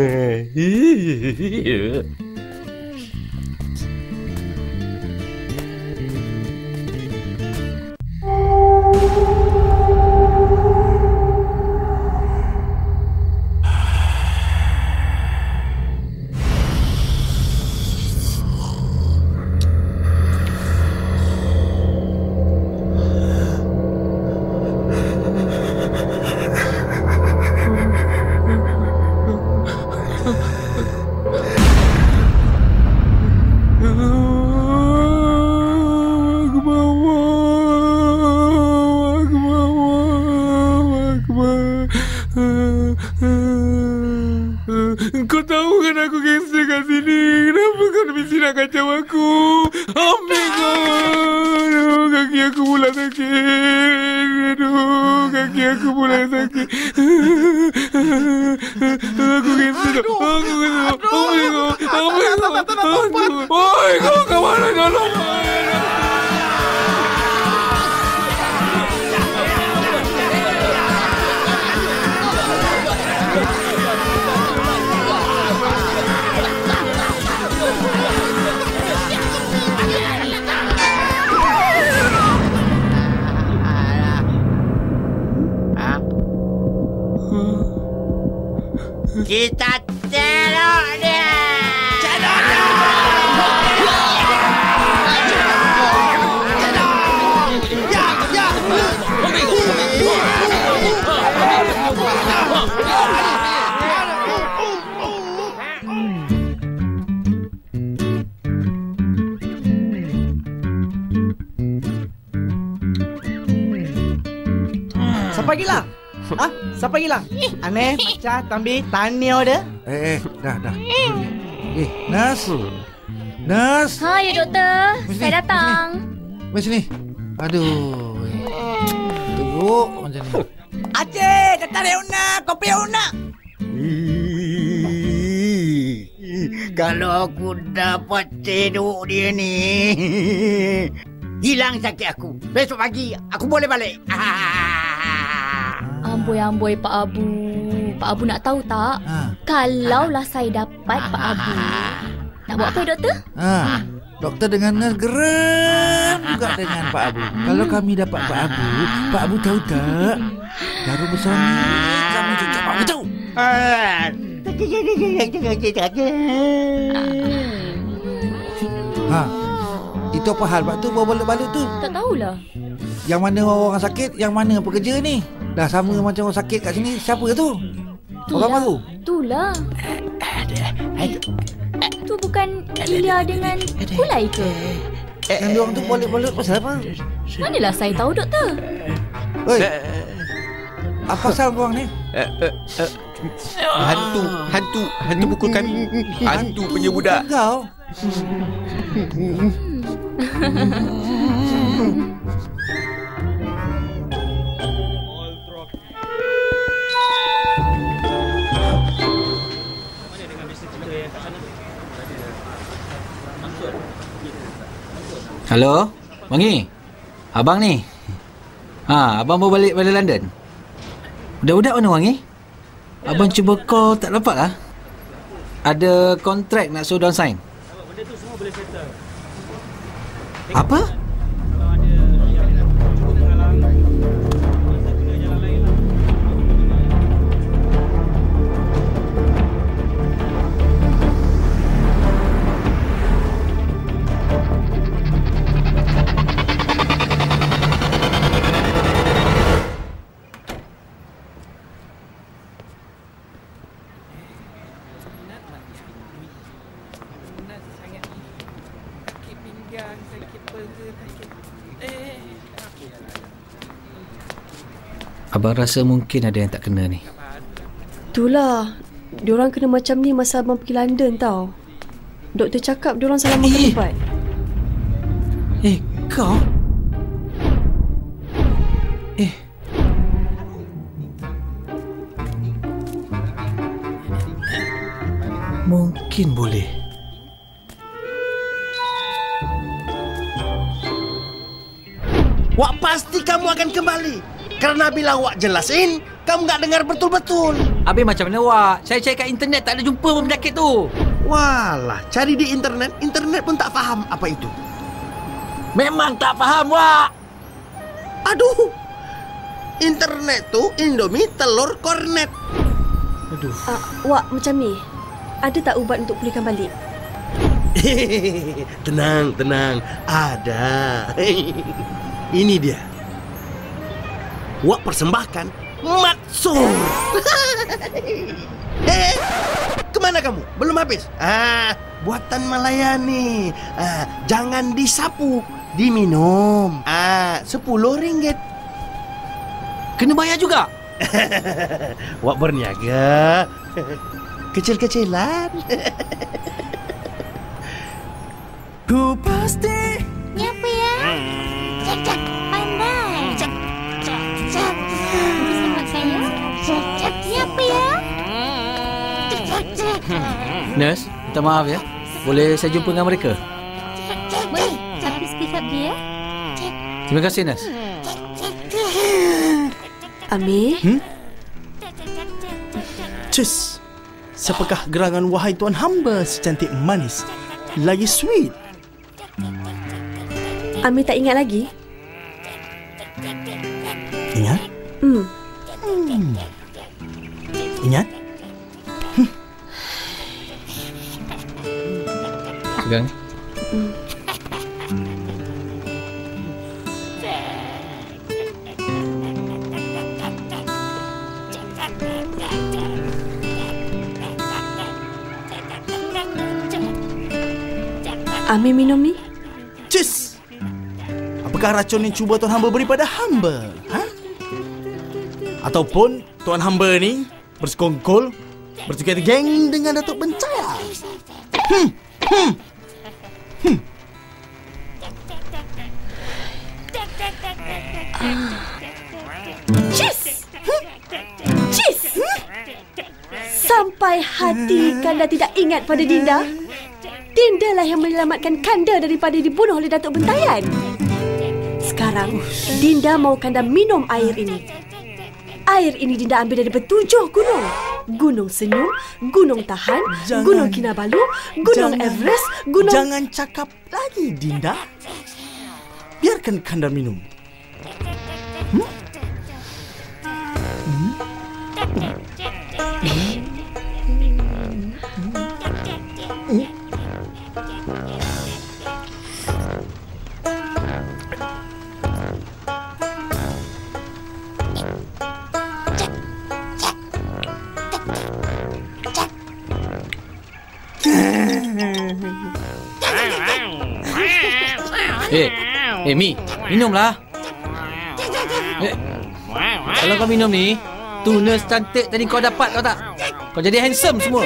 Kau tahu kan aku gangster kat sini. Kenapa kau mesti nak kacau aku? Ambil kau. Aduh, kaki aku pula sakit. Aduh, kaki aku pula sakit. Aku gangster. Aku gangster. Ambil kau. Ambil kau. Aduh. Oi, kau kat mana? Tolong. Kita terok dia. Terok dia. Ya, ya. Siapa gila? Ha? Siapa gila? Aneh, macam tambi tanio dia. Eh, eh, dah, dah. Eh, Nas. Nas. Ha, ya doktor. Saya datang. Mari sini. Aduh. Teruk macam ni. Aceh, datang Reuna. Kopi Reuna. Kalau aku dapat cedok dia ni, hilang sakit aku. Besok pagi aku boleh balik. Amboi-amboi Pak Abu. Pak Abu nak tahu tak? Ha. Kalaulah saya dapat Pak Abu. Nak buat apa doktor? Ha. Doktor dengan Nas geram juga dengan Pak Abu. Kalau kami dapat Pak Abu, Pak Abu tahu tak? Jarum besar ni kami cocok Pak Abu tahu. Ha. Itu apa hal Pak tu bawa balut-balut tu? Tak tahulah. Yang mana orang sakit, yang mana pekerja ni? Dah sama macam orang sakit kat sini. Siapa tu? Orang baru? Itulah. Tu bukan Ilya dengan Kulai ke? Yang diorang tu balut-balut pasal apa? Manalah saya tahu doktor. Oi. Apa pasal korang ni? Uh, uh, uh, hantu, hantu, hantu pukul kami. Hantu punya budak. Kau? Halo, Wangi. Abang ni. Ha, abang baru balik balik London. Budak-budak mana Wangi? Abang cuba call tak dapat lah. Ada kontrak nak suruh down sign. Benda tu semua boleh settle. Apa? Abang rasa mungkin ada yang tak kena ni. Itulah. Diorang kena macam ni masa abang pergi London tau. Doktor cakap diorang salah makan ubat. Eh, kau? Eh. Mungkin boleh. Wak pasti kamu akan kembali. Kerana bila Wak jelasin, kamu tak dengar betul-betul. Habis macam mana Wak? Saya cari kat internet tak ada jumpa pun penyakit tu. Walah, cari di internet, internet pun tak faham apa itu. Memang tak faham Wak. Aduh. Internet tu Indomie telur kornet. Aduh. Uh, Wak, macam ni. Ada tak ubat untuk pulihkan balik? Tenang, tenang. Ada. Ini dia. Wak persembahkan Matsur. Eh, kemana kamu? Belum habis? Ah, buatan Malayani. Ah, jangan disapu, diminum. Ah, sepuluh ringgit. Kena bayar juga. Wak berniaga. Kecil-kecilan. Ku pasti. Nyapa ya? Cak cak pandai. Cak cak cak. Bersama saya. Cak cak nyapa ya? Cak cak cak. Nurse, minta maaf ya. Boleh saya jumpa dengan mereka? Boleh. Tapi speak up dia. Terima kasih Nurse. Amir? Hmm? Cus. Siapakah gerangan wahai tuan hamba secantik manis? Lagi sweet. Amir tak ingat lagi? Ingat? Hmm. hmm. Ingat? Hmm. Pegang. Hmm. Amir minum ni? Cus! Apakah racun yang cuba tuan hamba beri pada hamba? Ha? Ataupun tuan hamba ni bersekongkol, bertukar geng dengan Datuk Bencaya? Hmm. Hmm. Hmm. Cis! Cis! Sampai hati Kanda tidak ingat pada Dinda? Dinda lah yang menyelamatkan Kanda daripada dibunuh oleh Datuk Bentayan. Sekarang, Dinda mau Kanda minum air ini. Air ini Dinda ambil daripada tujuh gunung. Gunung Senyum, Gunung Tahan, jangan, Gunung Kinabalu, Gunung jangan, Everest, Gunung... Jangan cakap lagi, Dinda. Biarkan Kanda minum. Hmm? Hmm? Hmm? Hmm? Eh, eh Mi, minumlah. Eh, kalau kau minum ni, tu nurse cantik tadi kau dapat kau tak? Kau jadi handsome semua.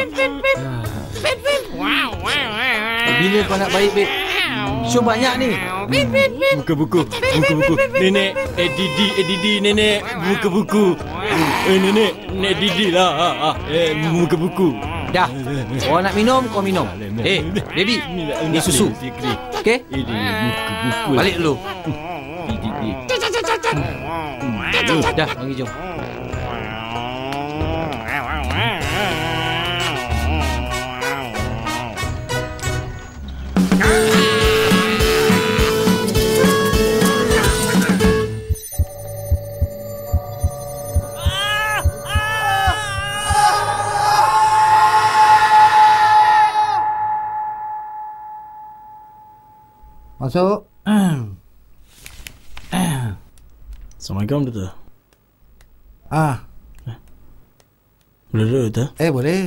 Bila kau nak baik, babe? Show banyak ni. Buka buku, buka buku. Nenek, eh Didi, eh Didi, nenek, buka buku. Eh nenek, nenek Didi lah. Eh, buka buku. Dah, kau nak minum, kau minum. Eh, baby, ni susu. Okey? Balik dulu. Eh, dah, mari jom. Masuk. Assalamualaikum, Doktor. Ah. Boleh duduk, Doktor? Eh, boleh.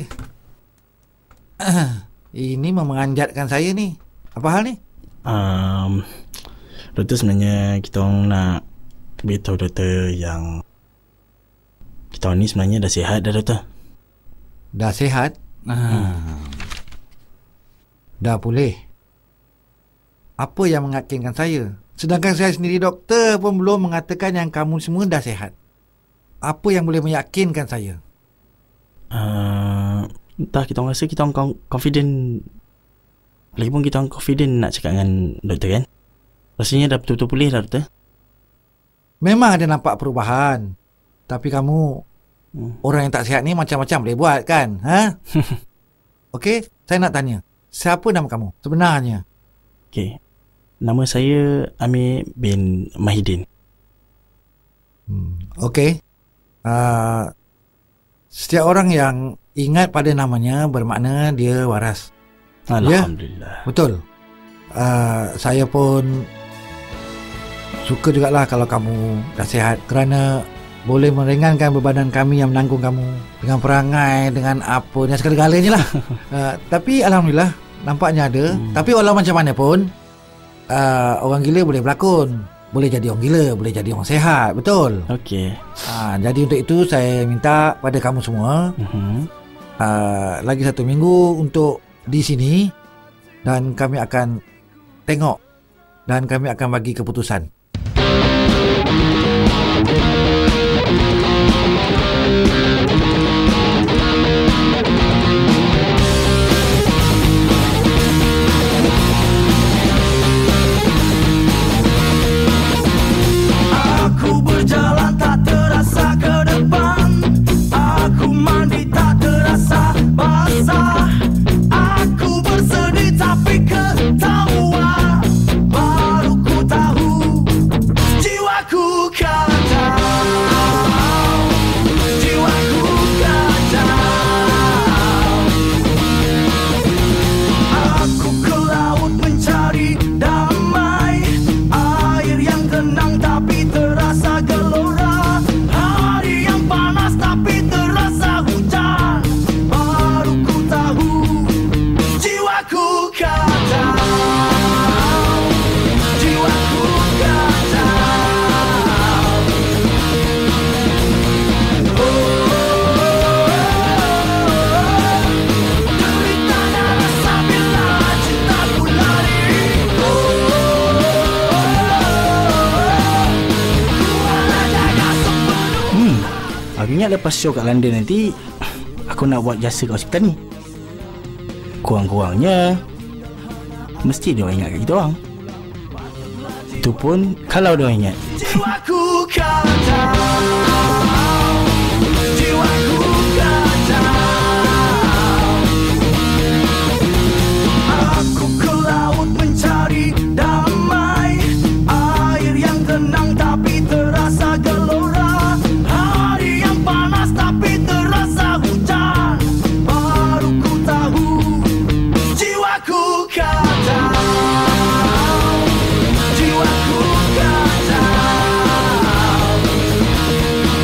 Ini memanjatkan saya ni. Apa hal ni? Um, Doktor, sebenarnya kita orang nak beritahu Doktor yang kita orang ni sebenarnya dah sihat dah, Doktor. Dah sihat? Hmm. Dah pulih. Apa yang mengakinkan saya? Sedangkan saya sendiri doktor pun belum mengatakan yang kamu semua dah sihat. Apa yang boleh meyakinkan saya? Uh, entah, kita orang rasa kita orang confident. Lagipun kita orang confident nak cakap dengan doktor kan? Rasanya dah betul-betul pulih dah, Doktor. Memang ada nampak perubahan. Tapi kamu hmm. orang yang tak sihat ni macam-macam boleh buat kan? Ha? Okey, saya nak tanya. Siapa nama kamu sebenarnya? Okey. Nama saya Amir bin Mahidin. Hmm. Okey. Uh, setiap orang yang ingat pada namanya bermakna dia waras. Alhamdulillah. Ya? Betul. Uh, saya pun suka jugalah kalau kamu dah sihat, kerana boleh meringankan bebanan kami yang menanggung kamu dengan perangai, dengan apa, dengan segala-galanya lah. uh, Tapi Alhamdulillah nampaknya ada. hmm. Tapi walau macam mana pun, uh, orang gila boleh berlakon. Boleh jadi orang gila, boleh jadi orang sihat. Betul? Okey. uh, Jadi untuk itu saya minta pada kamu semua uh-huh. uh, lagi satu minggu untuk di sini, dan kami akan tengok dan kami akan bagi keputusan. Aku berjalan tak terasa ke depan, aku mandi tak terasa basah, aku bersedih tapi ketawa, baru ku tahu jiwaku kacau, jiwaku kacau. Aku ke laut mencari damai, air yang tenang tapi terasa gelora, hari yang panas tapi terasa hujan, baru ku tahu jiwaku kacau, jiwaku kacau. Deritanya rasa bila cintaku lari. Hmm, aku ingat lepas show kat London nanti aku nak buat jasa kat hospital ni. Kurang-kurangnya mesti dia orang ingat kat kita orang. Itu pun kalau dia orang ingat. Jiwaku kacau, jiwaku kacau. Aku ke laut mencari damai, air yang tenang tapi terasa gelora, hari yang panas tapi terasa hujan, baru ku tahu jiwaku kacau, jiwaku kacau.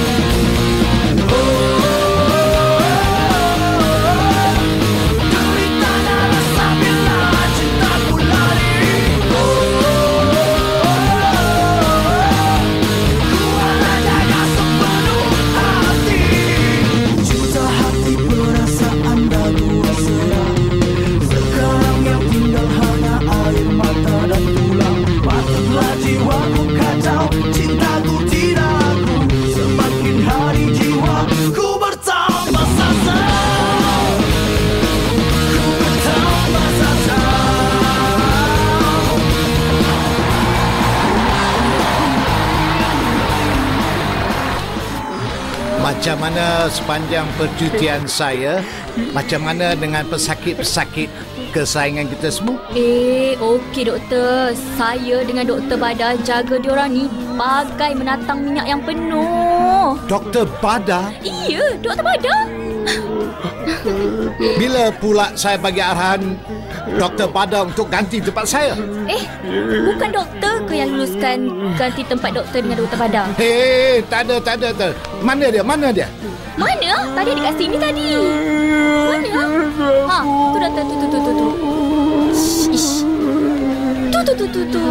Macam mana sepanjang percutian saya? Macam mana dengan pesakit-pesakit kesayangan kita semua? Eh, okey doktor. Saya dengan Doktor Badar jaga diorang ni bagai menatang minyak yang penuh. Doktor Badar? Iya, Doktor Badar. Bila pula saya bagi arahan Doktor Badar untuk ganti tempat saya? Eh, bukan doktor ke yang luluskan ganti tempat doktor dengan Doktor Badar? Hei, tak ada, tak ada, tak ada. Mana dia, mana dia? Mana? Tadi dekat sini tadi. Mana? Ha, tu doktor, tu, tu, tu, tu, tu. Ish. Tu, tu, tu, tu, tu.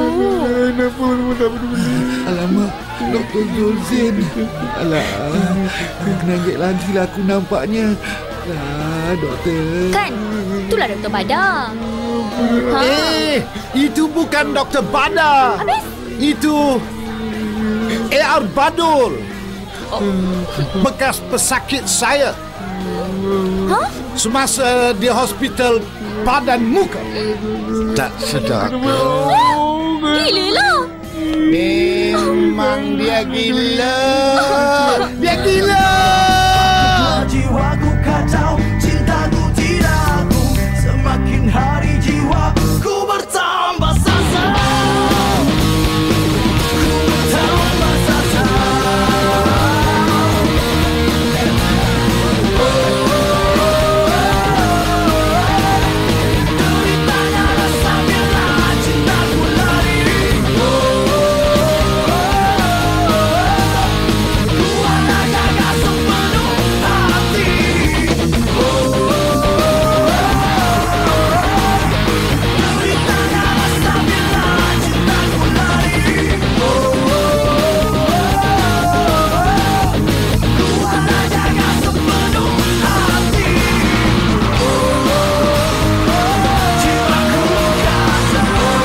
Alamak, Doktor Zulzin. Alah, menanggit lagi lah aku nampaknya. Alah, doktor. Kan, itulah Doktor Badar. Ha? Eh, itu bukan Doktor Badar. Habis? Itu A R Badul. Oh. Bekas pesakit saya. Ha? Semasa di hospital Padan Muka. Tak sedar. Oh, gila lah. Memang dia gila. Dia gila. Jiwaku kacau, cintaku tidak aku. Semakin hari jiwaku bertambah sasa. Ku bertambah sasa. Deritanya rasa bila cintaku lari. Ku akan jaga sepenuh hati. Deritanya rasa bila cintaku lari. Ku akan jaga sepenuh hati. Jiwaku kacau.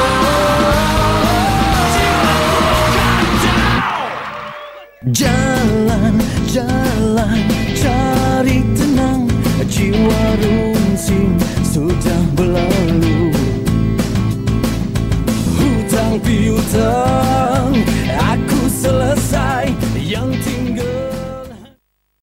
Jalan, jalan, cari tenang. Jiwa rungsing sudah berlalu. Hutang piutang